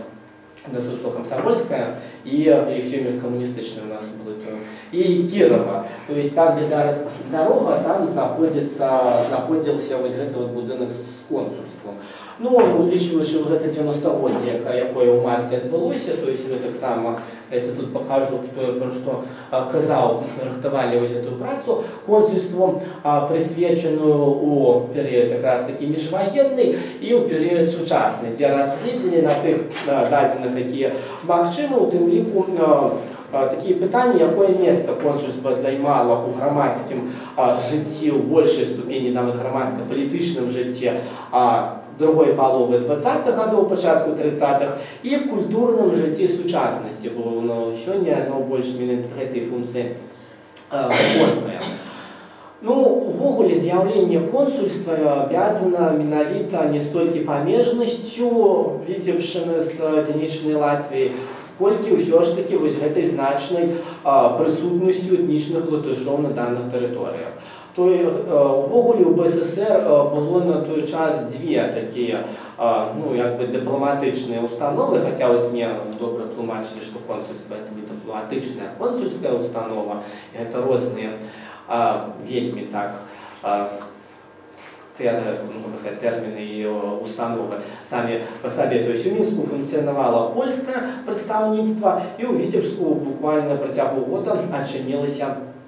насушно Комсомольская и, и все коммунистичное у нас было, и Кирова. То есть там, где зараз дорога, там находится, находился вот этот вот будинок с консульством. Ну, улічваючи вот это девяностогодие, якое у марте отбылося, то есть вы так само, если тут покажу, то, про что казал, рахтовали вот эту працу, консульством присвеченную у период как раз таки межвоенный и у период сучасный, где разглядели на тых дадзеных, какие магчымы, у тым ліку такие пытания, якое место консульство займало у громадскім жыцці, у большей ступені, нават громадско-палітычным жыцці другой паловы двадцатых годов, пачатку тридцатых, и в культурном жыцці сучаснасці, бо ну, сёння оно больше гэтай функцыі выконвае. Ну, увогуле, з'яўленне консульства абвязана менавіта не столькі памежнасцю Віцебшчыны з этнічнай Латвіі, колькі ўсё ж такі вось гэтай значнай прысутнасцю этнічных латышоў на данных тэрыторыях. То увогуле у БССР было на той час две такія, ну, як бы дыпламатычныя установы, хаця вось мне добра тлумачылі, што консульства это не дыпламатычная, а консульская установа, это розныя вельмі так термины и установы сами по себе. То есть у Минску функционовало польское представительство, и у Витебску буквально протягу года отчинилось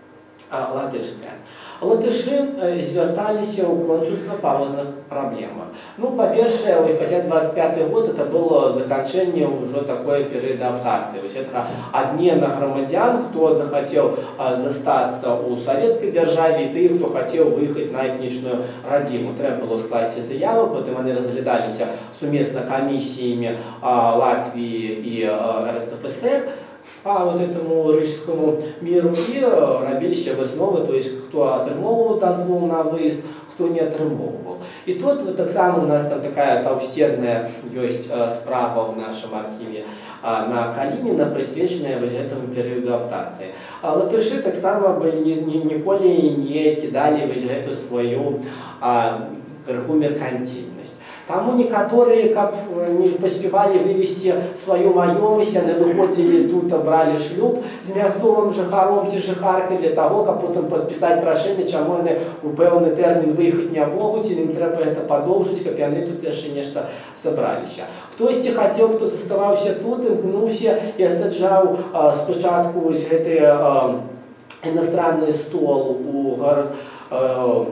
латышское. Латыши зверталіся ў консульства по розных проблемах. Ну, по-перше, хотя двадцать пятый год это было заканчэнне уже такой период адаптации. Это обмена громадян, кто захотел застаться у советской державы, и ты, кто хотел выехать на этничную родину. Треба было скласти заяву, потом они разглядались совместно комиссиями Латвии и РСФСР по вот этому рижскому миру и робились высновы, то есть кто отрымовывал дозвол на выезд, кто не отрымовывал. И тут вот так само у нас там такая толстенная есть справа в нашем архиве на Калинина, присвяченная вот этому периоду адаптации. А латыши так само были николи не кидали вот эту свою крыху меркантильность. Таму некоторые, как не поспевали вывести свою маёмость, они выходили тут, брали шлюб с мясцовым жыхаром ці жыхаркай для того, как потом подписать прошение, чему они у пэўны термин выехать не могут, или им треба это подолжить, как они тут еще нечто собрались. Хтосьці хотел, кто заставался тут, имкнуўся и осаджал э, спочатку гэты э, иностранный стол у э,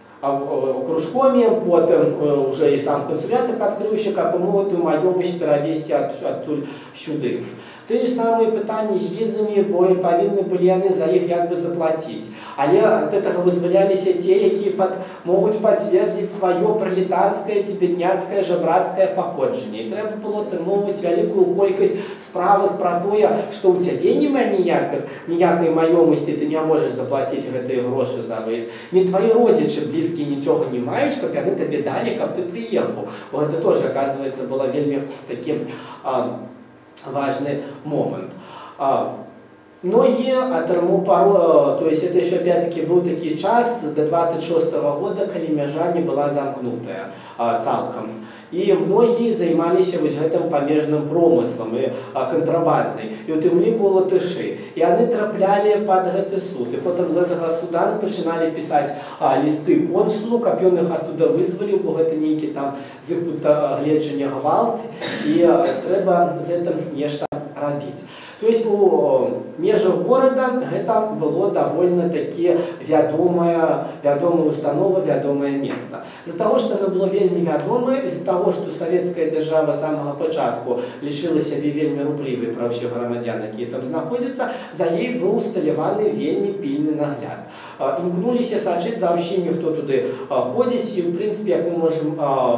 кружкоме, потом уже и сам консулят открывся, как бы могут маёмость перавесці адтуль сюды. Те ж самые пытания с визами, бо повинны были они за их как бы заплатить. Але от этого вызволялись те, которые под, могут подтвердить свое пролетарское, бедняцкое, жабрацкое походжение. И треба было отримувати великую колькость справок про то, что у тебя нема ніяких, ніякої маёмости, ты не можешь заплатить эти гроши за выезд. Не твои родичи, близкие ничего не мають, как они тебе дали, как ты приехал. Вот это тоже, оказывается, было вельми таким а, важный момент. А, Многие отрыму пару, то есть это еще опять-таки был такой час до двадцать шестого года, когда межа не была замкнутая а, цалком. И многие занимались вот этим помежным промыслом и а, контрабандой. И вот им лику латыши. И они трапляли под этот суд. И потом из этого суда начинали писать а, листы консулу, как он их оттуда вызвали, бо это некий там зыкута гледження гвалт. И а, треба за это нечто робить. То есть у межах города это было довольно-таки вядомая, вядомая установа, вядомое место. Из-за того, что оно было вельми вядомое, из-за того, что советская держава с самого початку лишила себе вельми рублівых правших громадян, які там знаходяться, за ей был усталяваны вельми пильный нагляд. Імкнулися сачыць за ўсімі, хто туды ходзіць, і в принципе, як мы можем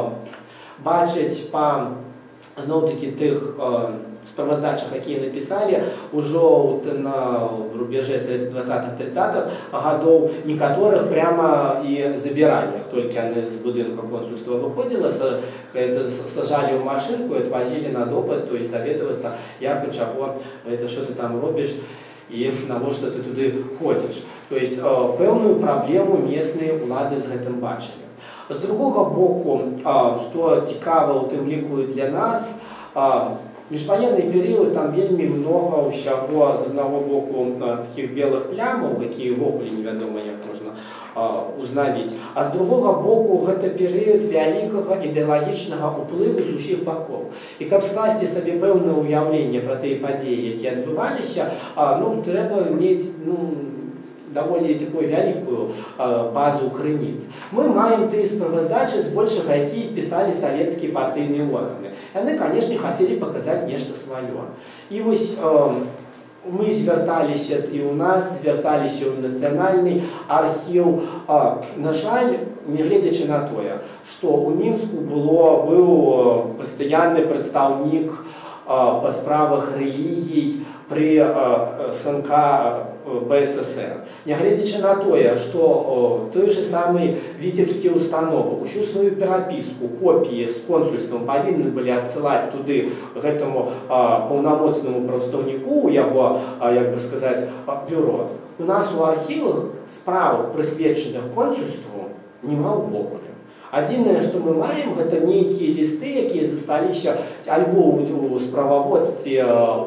бачыць по зноў-таки тых справаздачах, якія написали, уже вот на рубеже двадцатых-тридцатых годов некоторых прямо и забирали, как только они с будинка консульства выходили, сажали в машинку и отвозили на допыт, то есть доведываться, як и чего, это что ты там робишь и на что ты туда ходишь. То есть певную проблему местные улады с этим бачили. С другого боку, что цікаво у тым ліку для нас, міжваенный период, там вельми много усяго з одного боку таких белых плямаў, якія ўвогуле невядома, як можна узнавіць. А з другого боку, гэта перыяд вялікага ідэалагічнага ўплыву з усіх бакоў. І каб скласці сабе пэўнае ўяўленне пра тыя падзеі, якія адбываліся, ну, трэба мець, ну, довольно такую великую э, базу крыніц. Мы маем тыя справаздачы збольшага, якія писали советские партийные органы. И они, конечно, хотели показать нечто свое. И вот э, мы звертались, и у нас звертались в национальный архив. Э, на жаль, не глядячи на то, что у Минску было, был постоянный представник э, по справах религий при э, СНК БССР. Не глядячи на то, что той же самый Витебские установы усю свою переписку, копии с консульством повинны были отсылать туды к этому а, полномочному представнику его, а, як бы сказать, бюро. У нас у архивах справ, присвяченных консульству, нема увогуле. Адзінае, што мы маем, гэта нейкія лісты, якія засталіся альбо ў справаводстве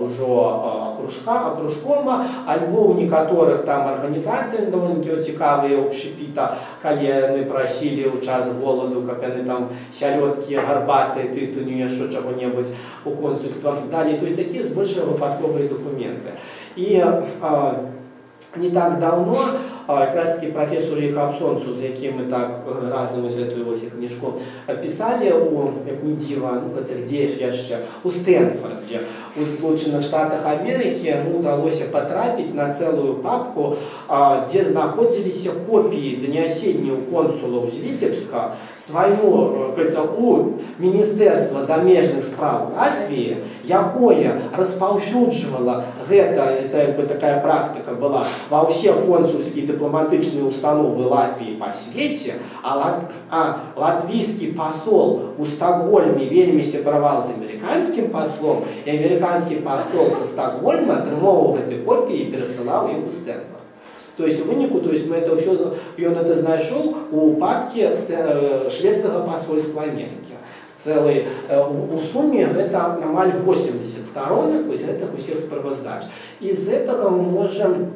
ўжо кружка, акружкома, альбо ў некаторых там арганізацыях довольно цікавыя общепіта, калі яны прасілі ў час голаду, каб яны там сялёдкі, гарбаты, тытуню, яшчэ чаго-небудзь у консульствах далі. То есть такія збольшага выпадковыя дакументы. І а, не так давно якраз таки професору Якабсонцу, з яким ми так разом ось эту ось книжку писали у, як не дива, ну где ж яшчэ, у Стэнфорде, у Сполучених Штатах Америки, ему удалось потрапить на целую папку, где знаходились копии донесений у консулов з Витебска свайму, кажется, у Министерства замежных справ Латвии, якое распаўсюджвала гэта, это как бы такая практика была во ўсіх консульскіх дипломатичные установы Латвии по свете, а, лат, а латвийский посол у Стокгольме вельми сябравал с американским послом, и американский посол со Стокгольма атрымоўваў гэты копии и пересылал их у Стэнфорд. То есть в выніку, то есть мы это все, и он это знайшоў у папке шведского посольства Америки. Целый, у сумме это амаль восемьдесят сторонок, то есть гэтых усіх справаздач. Из этого мы можем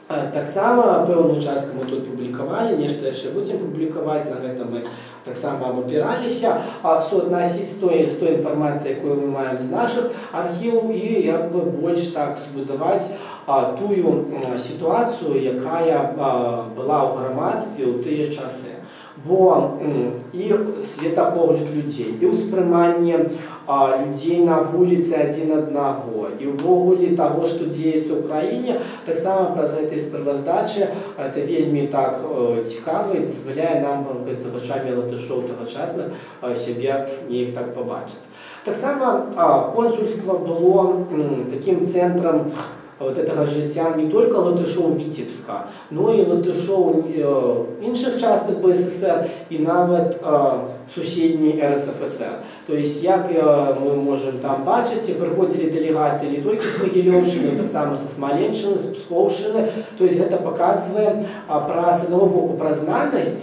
таксама пэўную частку мы тут публікавалі, нешта яшчэ будзем публікаваць, на гэта мы таксама абапіраліся, суаднасіць з той, з той інфармацыяй, якую мы маем з нашых архіваў, і як бы больш так збудаваць а, тую сітуацыю, якая а, была ў грамадстве ў тыя часы. Бо і светапогляд людзей, і ўспрыманне людзей на вуліцы адзін аднаго, і ўвогуле таго, што дзеецца ў краіне, таксама праз гэтай справаздачы это вельмі так цікава і дазваляе нам з вачамі латышоў тагачасных сябе неяк так пабачыць. Таксама консульства было такім цэнтрам вот этого жыцця не только латышоў Витебска, но и латышоў іншых частак БССР и нават суседней РСФСР. То есть, як мы можем там бачыць, прыходзілі делегации не только с Могилёўшчыны, но таксама со Смоленшчыны, с Пскоўшчыны. То есть это показывае пра, с одного боку пра знанасць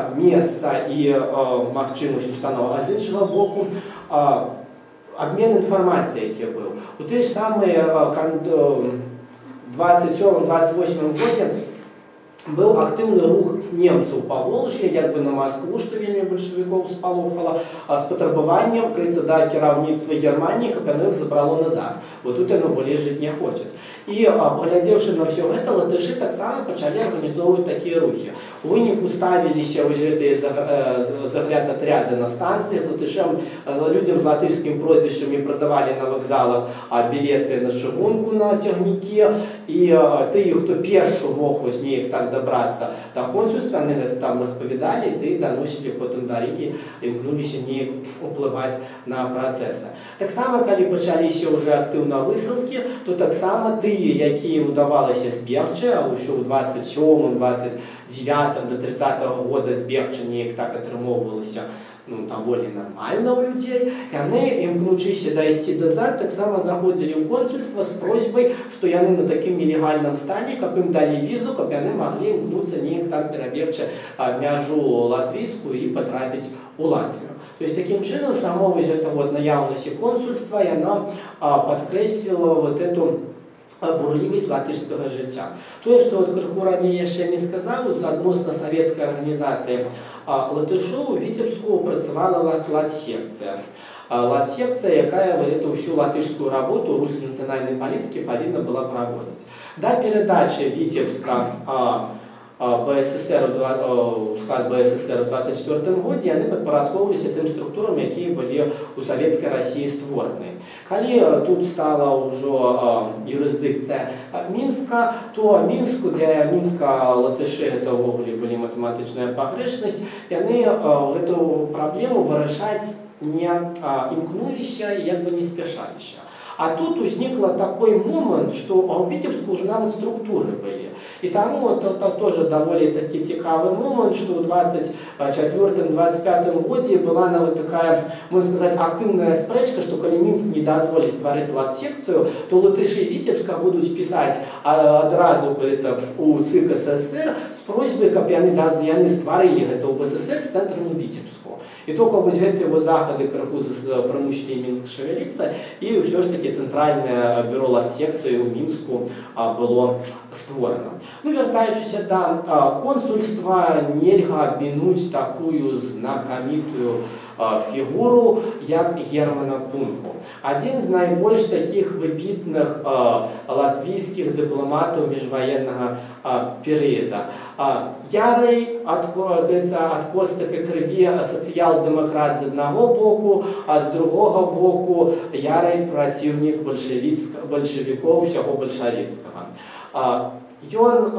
месца и магчымасць установ, а з іншага боку обмен информацией, який был. У той ж самий двадцять сьомому двадцять восьмому году был активний рух немців по Волжі, якби на Москву, що вельми большевиків спалохало, а з потребуванням, кажется, да, керівництва Германії, щоб воно їх забрало назад. Бо тут воно більше жити не хоче. І, поглядевши на все это, латыши так само почали организовывать такие рухи. У вынику ставились уже эти загляд отряды на станциях, латышам, людям с латышскими прозвищами продавали на вокзалах билеты на чыгунку на тягнике, и ты, кто першу мог с них так добраться до консульства, они это там расповедали, и ты доносили потом до Риги, имкнулись не уплывать на процессы. Так само, когда почались уже активно высылки, то так само ты, якія удавалася збегчы, а ўсё ў двадцять сёмым двадцять девятым до тридцатого года збегчы неяк так атрымоўвалася ну, даволі нормально у людей, яны, імкнучыся дайсці дазад, таксама заходзілі ў консульства з просьбай, што яны на такім нелегальным стане, каб ім далі візу, каб яны маглі імкнуцца неяк там перабегчы мяжу латвійскую і патрапіць у Латвію. То есть таким чынам само вось гэта вот наяўнасць консульства, яна падкрэсліла вот эту бурливість латышскага жыцця. Тое, што вот крыху раней яшчэ не сказаў, адносна савецкай арганізацыі латышоў у Витебску працавала латсекцыя. Латсекцыя, якая вот эту всю латышскую работу русской национальной политики повинна была проводить. До передачи Витебска БССР, склад БССР у двадцять четвёртым годзе яны падпарадкоўваліся тым структурам, якія былі ў савецкай Расіі створаны. Калі тут стала ўжо юрысдыкцыя Мінска, то Мінску для Мінска латышы гэта ўвогуле былі матэматычная пагрэшнасць, яны гэту праблему вырашаць не імкнуліся і як бы не спяшаліся. А тут узникла такой момент, что у Витебску уже нават структуры были. И тому вот это тоже довольно таки цікавый момент, что в двадцать четвёртым — двадцать пятым годзе была нават такая, можно сказать, активная спрэчка, что калі Мінск не дазволіць стварыць лат-секцыю, то латышы Витебска будут писать одразу, говорится, у ЦИК СССР с просьбой, каб яны яны стварылі гэта ў БССР с цэнтрам у Витебску. И только вот эти его заходы крыху промышлили Минск шевелиться, и все ж таки центральное бюро лат-секцыі у Мінску было створено. Ну, вертаючись до консульства, нельга обминуть такую знакомитую фигуру, як Германа Пунгу. Один из наибольш таких выбитных латвийских дипломатов межвоенного периода. Ярый от косток и крови социал-демократ с одного боку, а с другого боку ярый противник большевиков всего большевицкого. Ён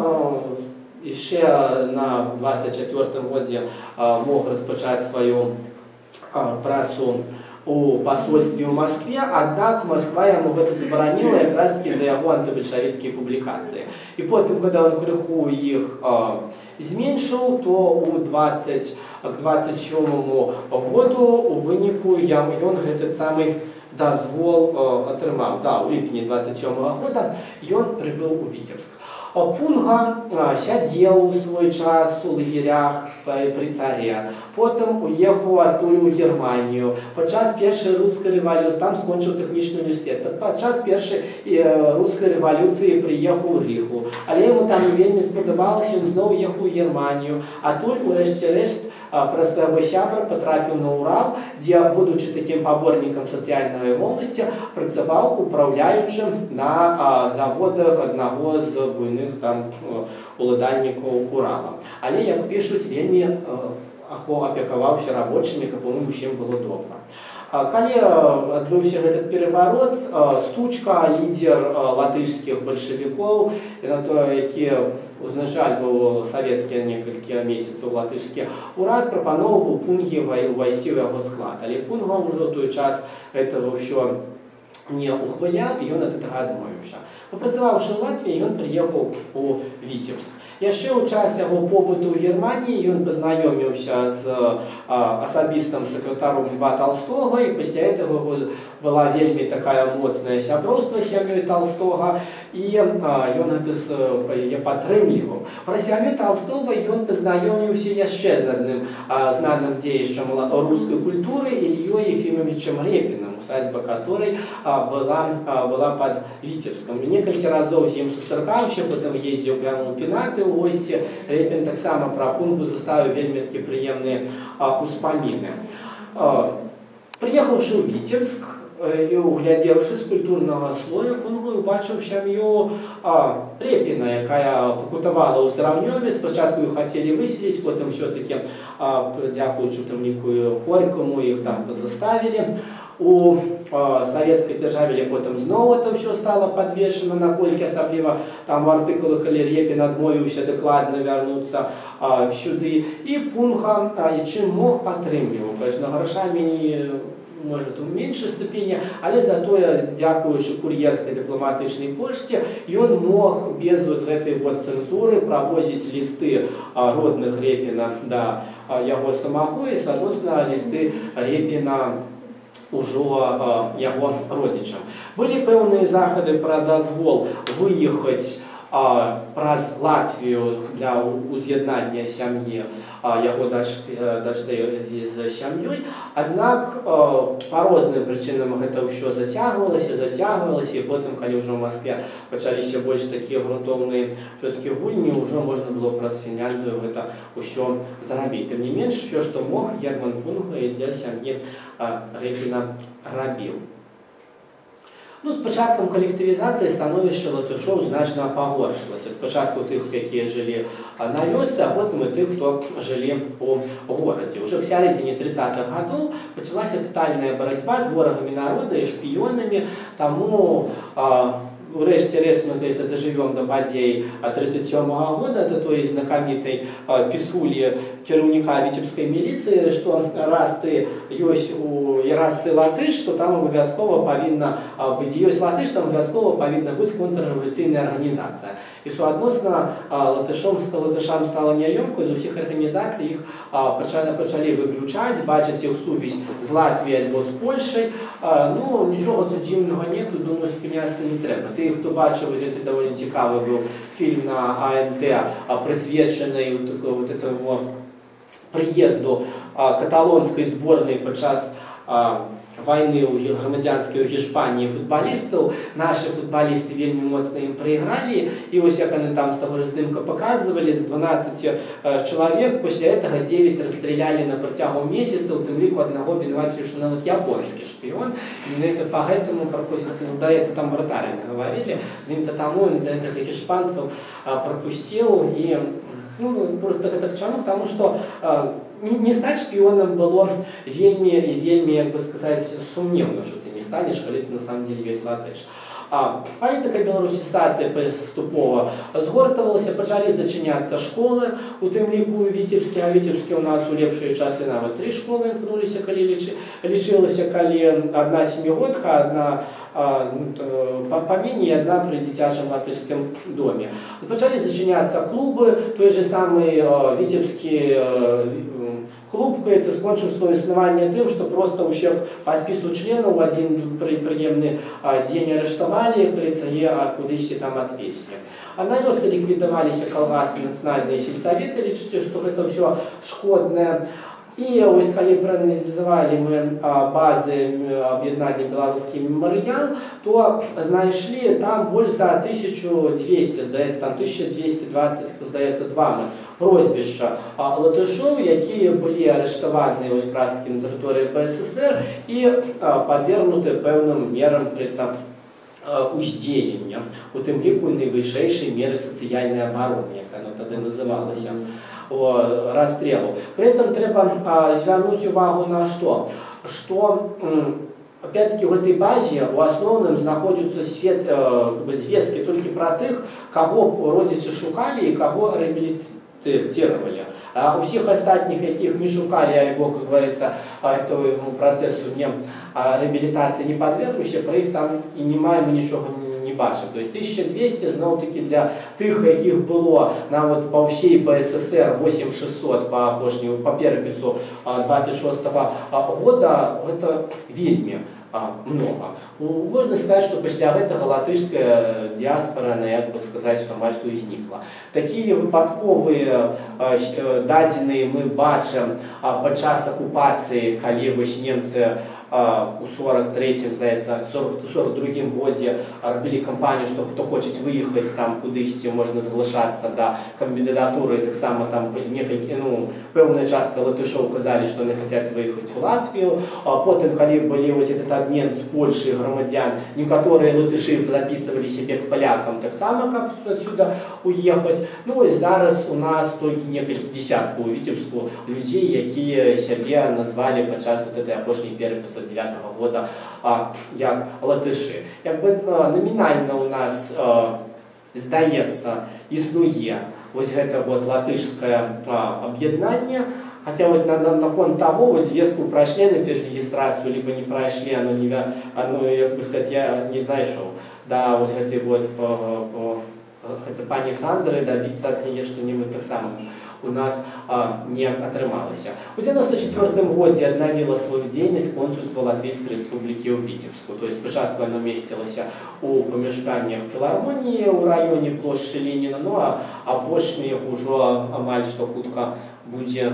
еще на двадцать четвёртым годзе мог распачаць свою працу у посольстве в Москве, однако Москва ему это заборонила как раз таки за его антибольшевистские публикации. И потом, когда он крыху их э, зменшил, то у двадцать, к двадцать сёмому году у выніку ён этот самый дозвол э, атрымаў. Да, у ліпені двадцать сёмого года ён прибыл у Витебск. Пунга сядзеў у свой час у лагерях при царе, потом уехал оттуль у Германию, подчас першей русской революции, там скончил технический университет, подчас першей русской революции приехал в Ригу, але ему там не вельмі сподобалось, он снова уехал в Германию, оттуль урэшце-рэшт про своего сябра потрапил на Урал, где, будучи таким поборником социальной ровности, працаваў управляющим на а, заводах одного из буйных там уладальников Урала. Але, як пишут, вельмі опекаваўся рабочими, каб у усім было добра. Калі адбыўся этот переворот, Стучка, лидер латышских большевиков, які узначальваў советские несколько месяцев латышскі урад, прапаноўваў Пунге увайсці ў яго склад. Але Пунга ўжо ў той час этого ўсё не ухваляў, і ён ад гэтага адмовіўся. Папрацаваўшы ў Латвіі, ён прыехаў у Витебск. Яшчэ ў час яго побыту ў Германії ён пазнаёміўся з асабістым сакратаром Льва Толстога, і пасля этого была вельмі такая моцная сяброўства з сям'ёй Толстога, і ён гэта яе падтрымліваў. Пра сям'ю Толстога ён пазнаёміўся яшчэ з адным знаным дзеячам рускай культуры Ильей Ефимовичем Репиным, усадьба которой была, была под Витебском. Некалькі разоў з ім сустракаўся, потым ездзіў прямо у Пенаты у госці. Репин таксама пра Пунгу заставіў вельмі такі прыемныя успаміны. Прыехаўшы ў Витебск і углядзеўшы з культурнага слоя, Пунгу убачыў сям'ю Репина, якая пакутавала ў Здраўнёве. Спачатку іх хацелі выселіць, потым ўсё-такі, дзякуючы там некую Хорькому, іх там заставілі. У э, советской державе потом снова это все стало подвешено, наколькі асабліва там в артыкулах калі Репин адмовіўся дакладна вярнуцца э, сюды, і Пунга э, чым мог падтрымліваў, конечно, грашамі не может у меньшай ступені, але затое дзякуючы кур'ерскай дыпламатычнай пошце ён мог без вось гэтай вот цэнзуры правозіць лісты э, родных Репина да э, яго самого, і соответственно лісты Репина ужо яго родзічам. Былі пэўныя захады пра дазвол выехаць праз Латвію для уз'яднання сям'і яго дачцы з сям'ёй, аднак па розным прычынам гэта ўсё зацягвалася, зацягвалася, і потым, калі ўжо ў Маскве пачаліся больш такія грунтоўныя ўсё-такі гульні, ўжо можна было праз Фінляндыю гэта ўсё зрабіць. Тым не менш, усё, што мог, Герман Пунга і для сям'і Репина рабіў. Ну, з пачаткам калектывізацыі становішча латышоў значна пагоршылася. Спачатку тых, якія жылі на вёсцы, а потым і тых, хто жылі ў горадзе. Уже к сярэдзіне тридцатых гадоў пачалася татальная барацьба з ворагамі народа і шпіёнамі, таму урэшце рэшт мы дажывём да падзей тридцать сёмага года, да той знакамітай пісулі кіраўніка віцебскай міліцыі, што раз ты ёсць у і раз ты латыш, то там абавязкова павінна быць, ёсць латыш, там абавязкова павінна быць контррэвалюцыйная арганізацыя. І суадносна латышом латышам стала няёмка, з усіх арганізацый іх пачалі, пачалі выключаць, бачаць іх сувязь з Латвіяй альбо з Польшай. Ну, нічога тут дзіўнага нету, думаю, спыняцца не трэба. Ты, хто бачыў, гэта даволі цікавы быў фільм на га эн тэ, прысвечаны вот этому прыезду каталонскай зборнай падчас войны ў грамадзянскай у Гішпаніі футбалістаў. Нашы футбалісты вельмі моцна ім прайгралі, і вось як яны там з таго ж здымка паказвалі, з дванаццаці чалавек пасля гэтага дзевяць расстралялі на працягу месяца, у тым ліку аднаго вінавацілі, што нават японскі шпіён. Менавіта па гэтаму, здаецца, там вратарамі гаварылі, менавіта таму да гэтых гішпанцаў прапусціў. І ну, просто гэта к чаму? Таму што Не, не стаць шпіёнам было вельмі, вельмі, як бы сказаць, сумневна, што ты не станеш, калі ты на самом деле весь латыш. А палітыка беларусізацыі паступова згортавалася, пачалі зачыняцца школы, у тым ліку у Віцебскі, а Віцебскі у нас у лепшыя часы нават тры школы імкнуліся, калі лічы, лічылася, калі адна сямігодка, адна паменей, адна пры дзіцячым латышскім доме. Пачалі зачыняцца клубы, той же самы Віцебскі клуб, кажется, скончыў сваё існаванне тым, што проста ўсіх па спісу членаў адзін прыемны дзень арыштавалі, кажется, а кудысьці там адвезлі. А на вёсцы ліквідаваліся калгасы, нацыянальныя сельсаветы, лічыце, што гэта ўсё шкоднае. І ось калі прааналізавалі мы базы аб'яднання «Беларускі мемарыял», то знайшлі там больш за тысячу двести, здаецца, там тысяча двести двадцать, здаецца, два прозвішча латышоў, якія былі арыштаваныя вось якраз-такі на тэрыторыі бэ эс эс эр і падвергнуты пэўным мерам, кажется, уздзеяння, у тым ліку найвышэйшай меры сацыяльнай абароны, як яно тады называлася, расстрелу. При этом треба звярнуць увагу на што? Што, опять-таки, в этой базе у асноўным знаходзяцца звесткі толькі пра тых, каго родзічы шукалі і каго реабілітировали. А у всех остальных, якіх не шукали, альбо, как говорится, этому процессу не, реабілітацыі не подвергнуўся, про іх там і не маем нічога не бачым. То есть тысяча двести зноў-таки для тых, якіх было нават па ўсей бэ эс эс эр восемь шестьсот па апошняму па перапісу двадцать шостага года, гэта вельмі много. Можна сказаць, што пасля гэтага латышская дыяспара, як бы сказаць, што амаль што і знікла. Такія выпадковыя дадзеныя мы бачым падчас акупацыі, калі вось немцы у сорок третьем, здаецца, сорок другім годзе рабілі кампанію, што хто хоча выехаць там кудысьці, можна зглашацца да кандыдатуры, таксама там некалькі, ну, пэўная частка латышоў казалі, што яны хацяць выехаць у Латвію. Потым, калі былі вось этот обмен з Польшай грамадзян, некаторыя латышы запісвалі сябе к палякам таксама, каб адсюда уехаць. Ну і зараз у нас толькі некалькі десяткаў у Віцебску людзей, якія сябе назвалі падчас вот этой апошняй перапісы девятого года а, як латыши. Як бы номінальна у нас а, здаецца, існуе вось гэта вот латышскае аб'яднанне, хотя вот на, на, на кон того вот звестку прошли на перерегистрацию, либо не прошли, оно не, оно, як бы сказать, я не знаю, что да, вот гэтай вот по, по, хотя пані Сандры добиться от яе што-небудзь таксама у нас а, не атрымалася. У девяносто четвёртым годзе аднавіла сваю дзейнасць консульства Латвійскай Рэспублікі ў Віцебску. То есть спачатку оно месцілася у памяшканнях філармоніі ў раёне плошчы Леніна, ну а апошніх ужо амаль што хутка будзе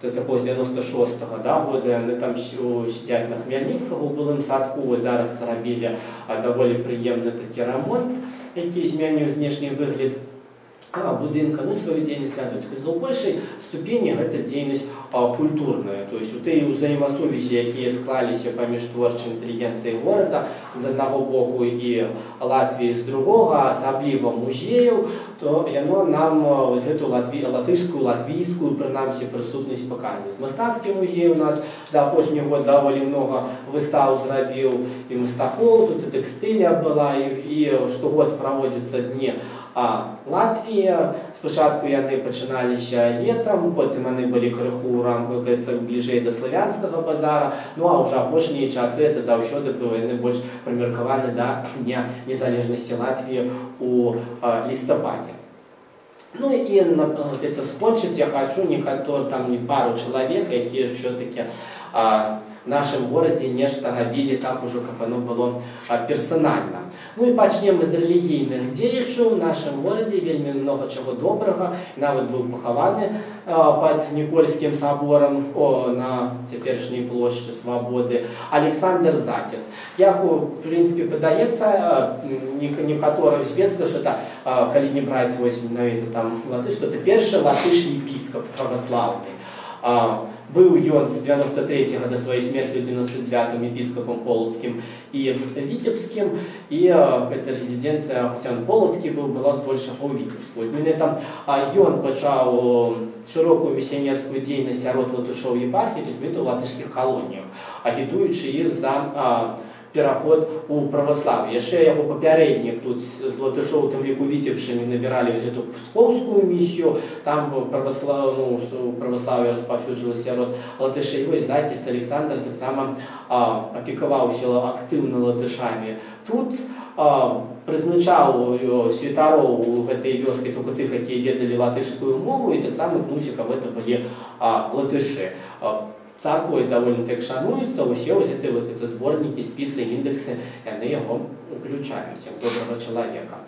з девяносто шостага да, года, яны там сядзяць на Хмельніцкага ў былым садку, зараз зрабілі даволі прыемны такі рамонт, які змяніў знешні выгляд будынка, ну, сваю дзейнасць вядуць. У большай ступені гэта дзейнасць культурная, то есть у тыя ўзаемасувязі, якія склаліся паміж творчай інтэлігенцыяй горада з аднаго боку і Латвіі з другога, асабліва музеяў, то яно нам вось гэту латышскую, латвійскую, прынамсі, прысутнасць паказвае. Мастацкі музей у нас за апошні год даволі многа выстаў зрабіў і мастакоў, тут і тэкстыля была, і штогод праводзяцца дні А Латвія, спачатку яны пачыналіся летам, потым яны былі крыху ў рамках бліжэй да славянскага базара, ну а ўжо апошнія часы это заўсёды яны больш прымеркаваны да Дня незалежнасці Латвіі ў лістападзе. Ну і скончыць я хачу некаторы там не пару чалавек, якія ўсё-такі в нашем горадзе нешта рабілі так ужо, каб оно было персанальна. Ну і пачнем з рэлігійных дзеячаў. У нашым горадзе вельмі многа чаго добрага. Нават быў пахаваны пад Нікольскім саборам на цяперашняй плошчы Свабоды Александр Закіс. Як, у прынцыпе, падаецца, некаторым звестна, што калі не браць навіта там латыш, то это першы латыш епіскап праваслаўны. Быў ён з дзевяноста трэцяга да сваёй смерці ў дзевяноста дзевятым епіскапам полацкім і віцебскім, і рэзідэнцыя, хоць ён полацкі быў, была збольшага ў Віцебску. Менавіта ён пачаў шырокую місіянерскую дзейнасць сярод латышоў епархіі, то есть менавіта ў латышскіх калоніях, агітуючы іх за пераход у праваслав'е. Яшчэ яго папярэдніх тут з латышоў, тым ліку віцебшчыны, набіралі эту псковскую місію, там праваслав'е распаўсюджвалася сярод латышэй. Вось Закіс Александр таксама апекаваўся актыўна латышамі. Тут прызначаў святароў у гэтай вёскі толькі тых, якія ведалі латышскую мову, і таксама імкнуўся, каб гэта былі латышы. Царквой довольно так шануюцца, усе вось гэты вот это зборнікі, спісы, індексы, яны яго уключаюць як добрага чалавека.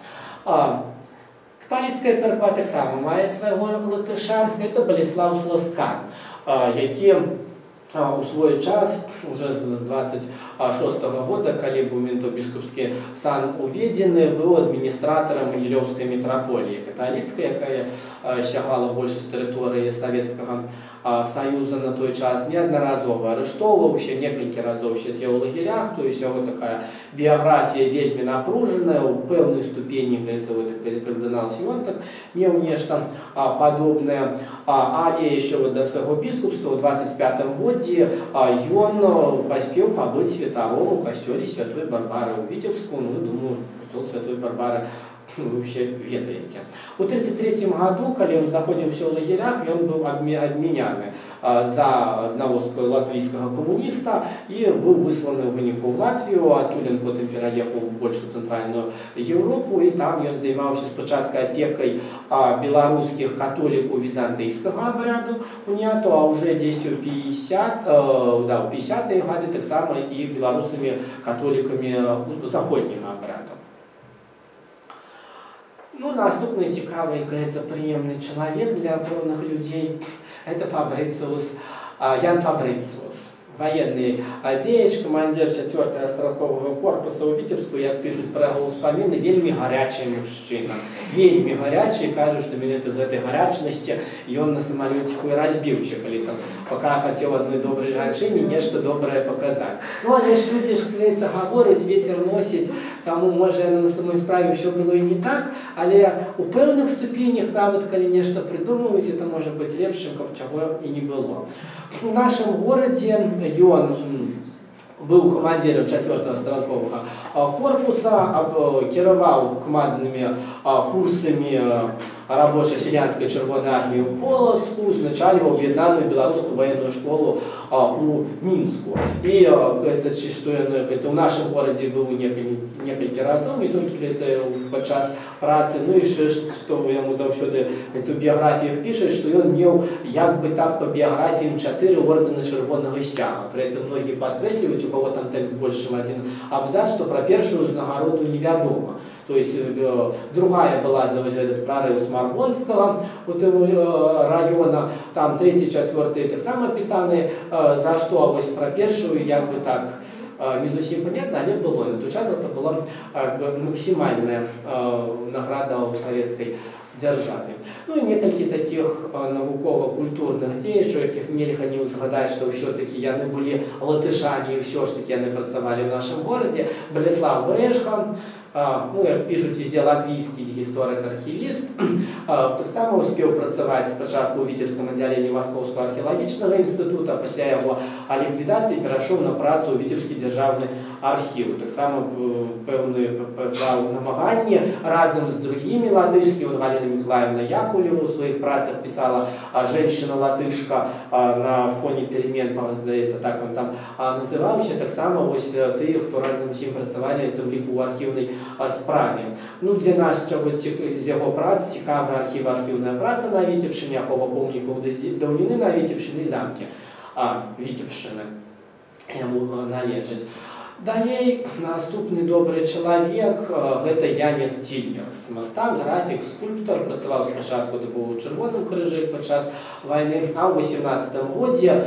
Каталіцкая царква таксама мае свайго латыша, гэта Баліслаў Сласкан, які у свой час, уже з двадцать шостага года, калі быў біскупскі сан уведзены, быў адміністратарам Магілёўскай мітраполіі каталіцкай, якая сягала большасць тэрыторыі Савецкага Саюза на той час, неаднаразова арыштоўваўся, некалькі разоў сядзеў у лагерях, то есть яго такая біяграфія вельмі напружаная, у пэўнай ступені, кардынал Сіонтак меў нешта падобнае, але яшчэ да свайго біскупства ў двадцать пятым годзе ён паспеў пабыць святаром у касцёле Святой Барбары ў Віцебску, ну, думаю, касцёл Святой Барбары вы ўсе ведаеце. У тридцать третьем году, калі ён знаходзіўся ў лагерях, ён быў абменяны за аднаго латвійскага камуніста і быў высланы ў выніку ў Латвію, адтуль ён потым пераехаў у большую цэнтральную Еўропу, і там ён займаўся спачатку апекай беларускіх католікаў візантыйскага абряду уняту, а ўжо дзесь у пятидесятые гады таксама і беларусамі католікамі заходняга абряду. Ну, наступны цікавы, кажется, прыемны чалавек для пэўных людзей — это Фабрыцыус, Ян Фабрыцыус. Военный дзеяч, камандзір чацвёртага стралковага корпуса ў Віцебску, як пішуць пра яго ўспаміны, вельмі гарячы мужчына. Вельмі гарячы, кажуць, што менавіта з гэтай гарачнасці ён на самалёціку і разбіўся, калі там пака хацеў адной добрай жанчыне нешта добрае паказаць. Ну, але ж людзі ж, кажется, гавораць, вецер носіць, таму, можа, на самой справе ўсё было і не так, але у пэўных ступенях, нават калі нешта прыдумаюць, это можа быць лепшым, каб чаго і не было. У нашым горадзе ён быў камандзірам чацвёртага стралковага корпуса, кіраваў каманднымі курсамі рабоча-селянскай чырвонай арміі ў Полацку, узначальваў аб'яднаную беларускую ваенную школу у Мінску. І, кажется, што ён у нашым горадзе быў некалькі разоў, не толькі падчас працы, ну і што яму заўсёды у біяграфіях пішуць, што ён меў як бы так па біяграфіям чатыры ордэны чырвонага сцяга. Пры этом многія падкрэсліваюць, у кого там тэкст больш, чым адзін абзац, што пра першую узнагароду невядома. То есть другая была за этот прорыв Сморгонского района, там третий, четвертый так само писаны, за что, а вот про первую, як бы так, не зовсім понятно, але было. На той час это была максимальная награда у советской дзяржаве. Ну і некалькі такіх навукова-культурных дзеячаў, якіх нельга не ўзгадаць, што ўсё-такі яны былі латышамі, і ўсё ж такі яны працавалі ў нашым горадзе. Болеслав Брэжга, ну, як пішуць везде, латвійскі гісторык-архівіст, таксама успеў працаваць спачатку ў віцебскім аддзяленні Маскоўскага археалагічнага інстытута, пасля яго ліквідацыі перайшоў на працу ў віцебскі дзяржаўны архіў. Таксама пэўныя намаганні разам з другімі латышскімі. Галіна Миколаевна Яковлева ў сваіх працах пісала «Женщина-латышка» на фоне перемен, здаецца, так ён там называўся. Таксама вось тыя, хто разам з ім працавалі, у тым ліку ў архіўнай справе. Ну, для нас з яго прац цікавая архіва-архіўная праца на Віцебшчыне, ахова помнікаў даўніны на Віцебшчыне і замкі Віцебшчыны яму належаць. Далей, наступны добры чалавек, гэта Янес Цільбергс, мастак, графік, скульптар, працаваў спачатку ў Чырвоным крыжы падчас вайны, а ў васемнаццатым годзе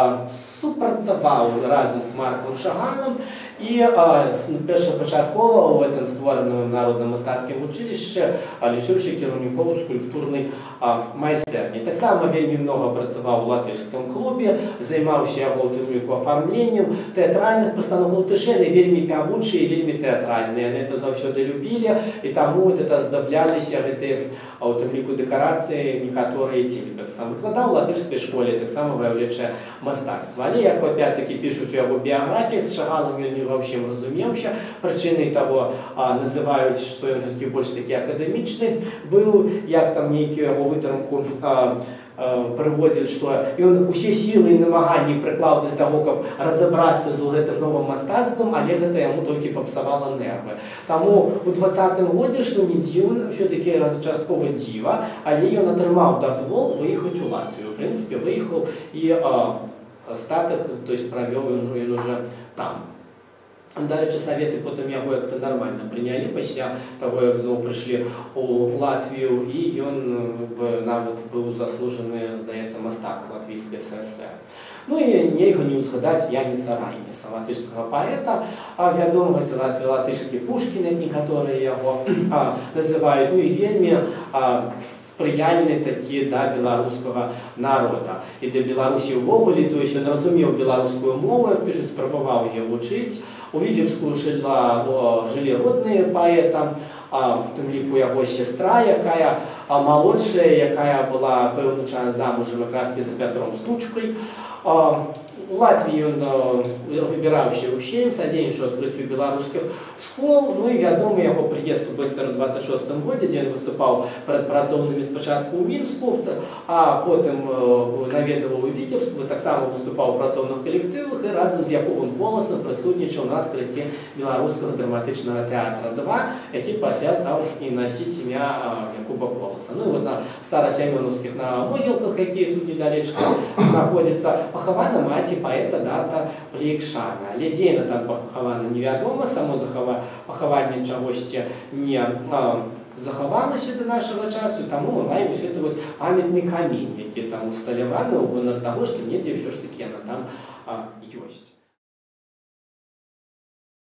супрацаваў разам з Маркам Шаганам і першапачаткова ў гэтым створаным народным мастацкім учылішчы лічыўся кіраўніком скульптурнай майстэрні. Таксама вельмі многа працаваў у латышскім клубе, займаўся яго ў тым ліку афармленнем тэатральных пастаноў. Латышэны вельмі пявучыя, вельмі тэатральныя, яны это заўсёды любілі, і таму это аздабляліся гэтыя у тым ліку дэкарацыі некаторыя Цільбергса. Выкладаў у латышскай школе, таксама выяўленчае мастацтва. Але, як опять-таки пішуць у яго біяграфіях, з Шагалам ён не ва ўсім разумеўся. Прычынай таго называюць, што ён все-таки больш такі акадэмічны быў, як там нейкую яго вытрымку прыводзяць, што ён усе сілы і намаганні прыклаў для таго, каб разабрацца з гэтым новым мастацтвам, але гэта яму толькі папсавала нервы. Таму ў дваццатым годзе, што не дзіўна, ўсё-такі часткова дзіва, але ён атрымаў дазвол выехаць у Латвію. У прынцыпе, выехаў і астатак, то есть правёў ён уже там. Дарэчы, саветы потым яго як-то нармальна прынялі пасля таго, як зноў прыйшлі ў Латвію, і ён нават быў заслужаны, здаецца, мастак латвійскай ССР. Ну і нельга не ўзгадаць Яніса Райніса, латышскага паэта, вядомага латышскі Пушкін, некаторыя яго называюць, ну і вельмі спрыяльны такі да беларускага народа. І да Беларусі ўвогуле, то есть ён разумеў беларускую мову, як пішуць, спрабаваў яе вучыць. У Віцебску жылі родныя паэта, у тым ліку яго сястра, якая малодшая, якая была пэўны час замужам якраз за Пятром Стучкай. У Латвіі ён выбіраўся ўсім, садзейнічаў адкрыццю беларускіх школ. Ну і вядомы яго прыезд у Быстар у дваццаць шостым годзе, дзе ён выступаў перад працоўнымі спачатку ў Мінску, а потым наведаваў у Віцебску, таксама выступаў у працоўных калектывах і разам з Якубам Коласам прысутнічаў на адкрыцці беларускага драматычнага тэатра два, які пасля стаў і насіць імя Якуба Коласа. Ну і вот на старасямёнаўскіх на могілках, якія тут недалечка знаходзяцца, пахавана маці паэта Дарта Плейкшана. Але дзе яна там пахавана, невядома, само пахаванне чагосьці не захавалася да нашага часу, таму мы маем гэты памятны камень, які там усталяваны ў гонар таго, што недзе ўсё ж такі яна там ёсць.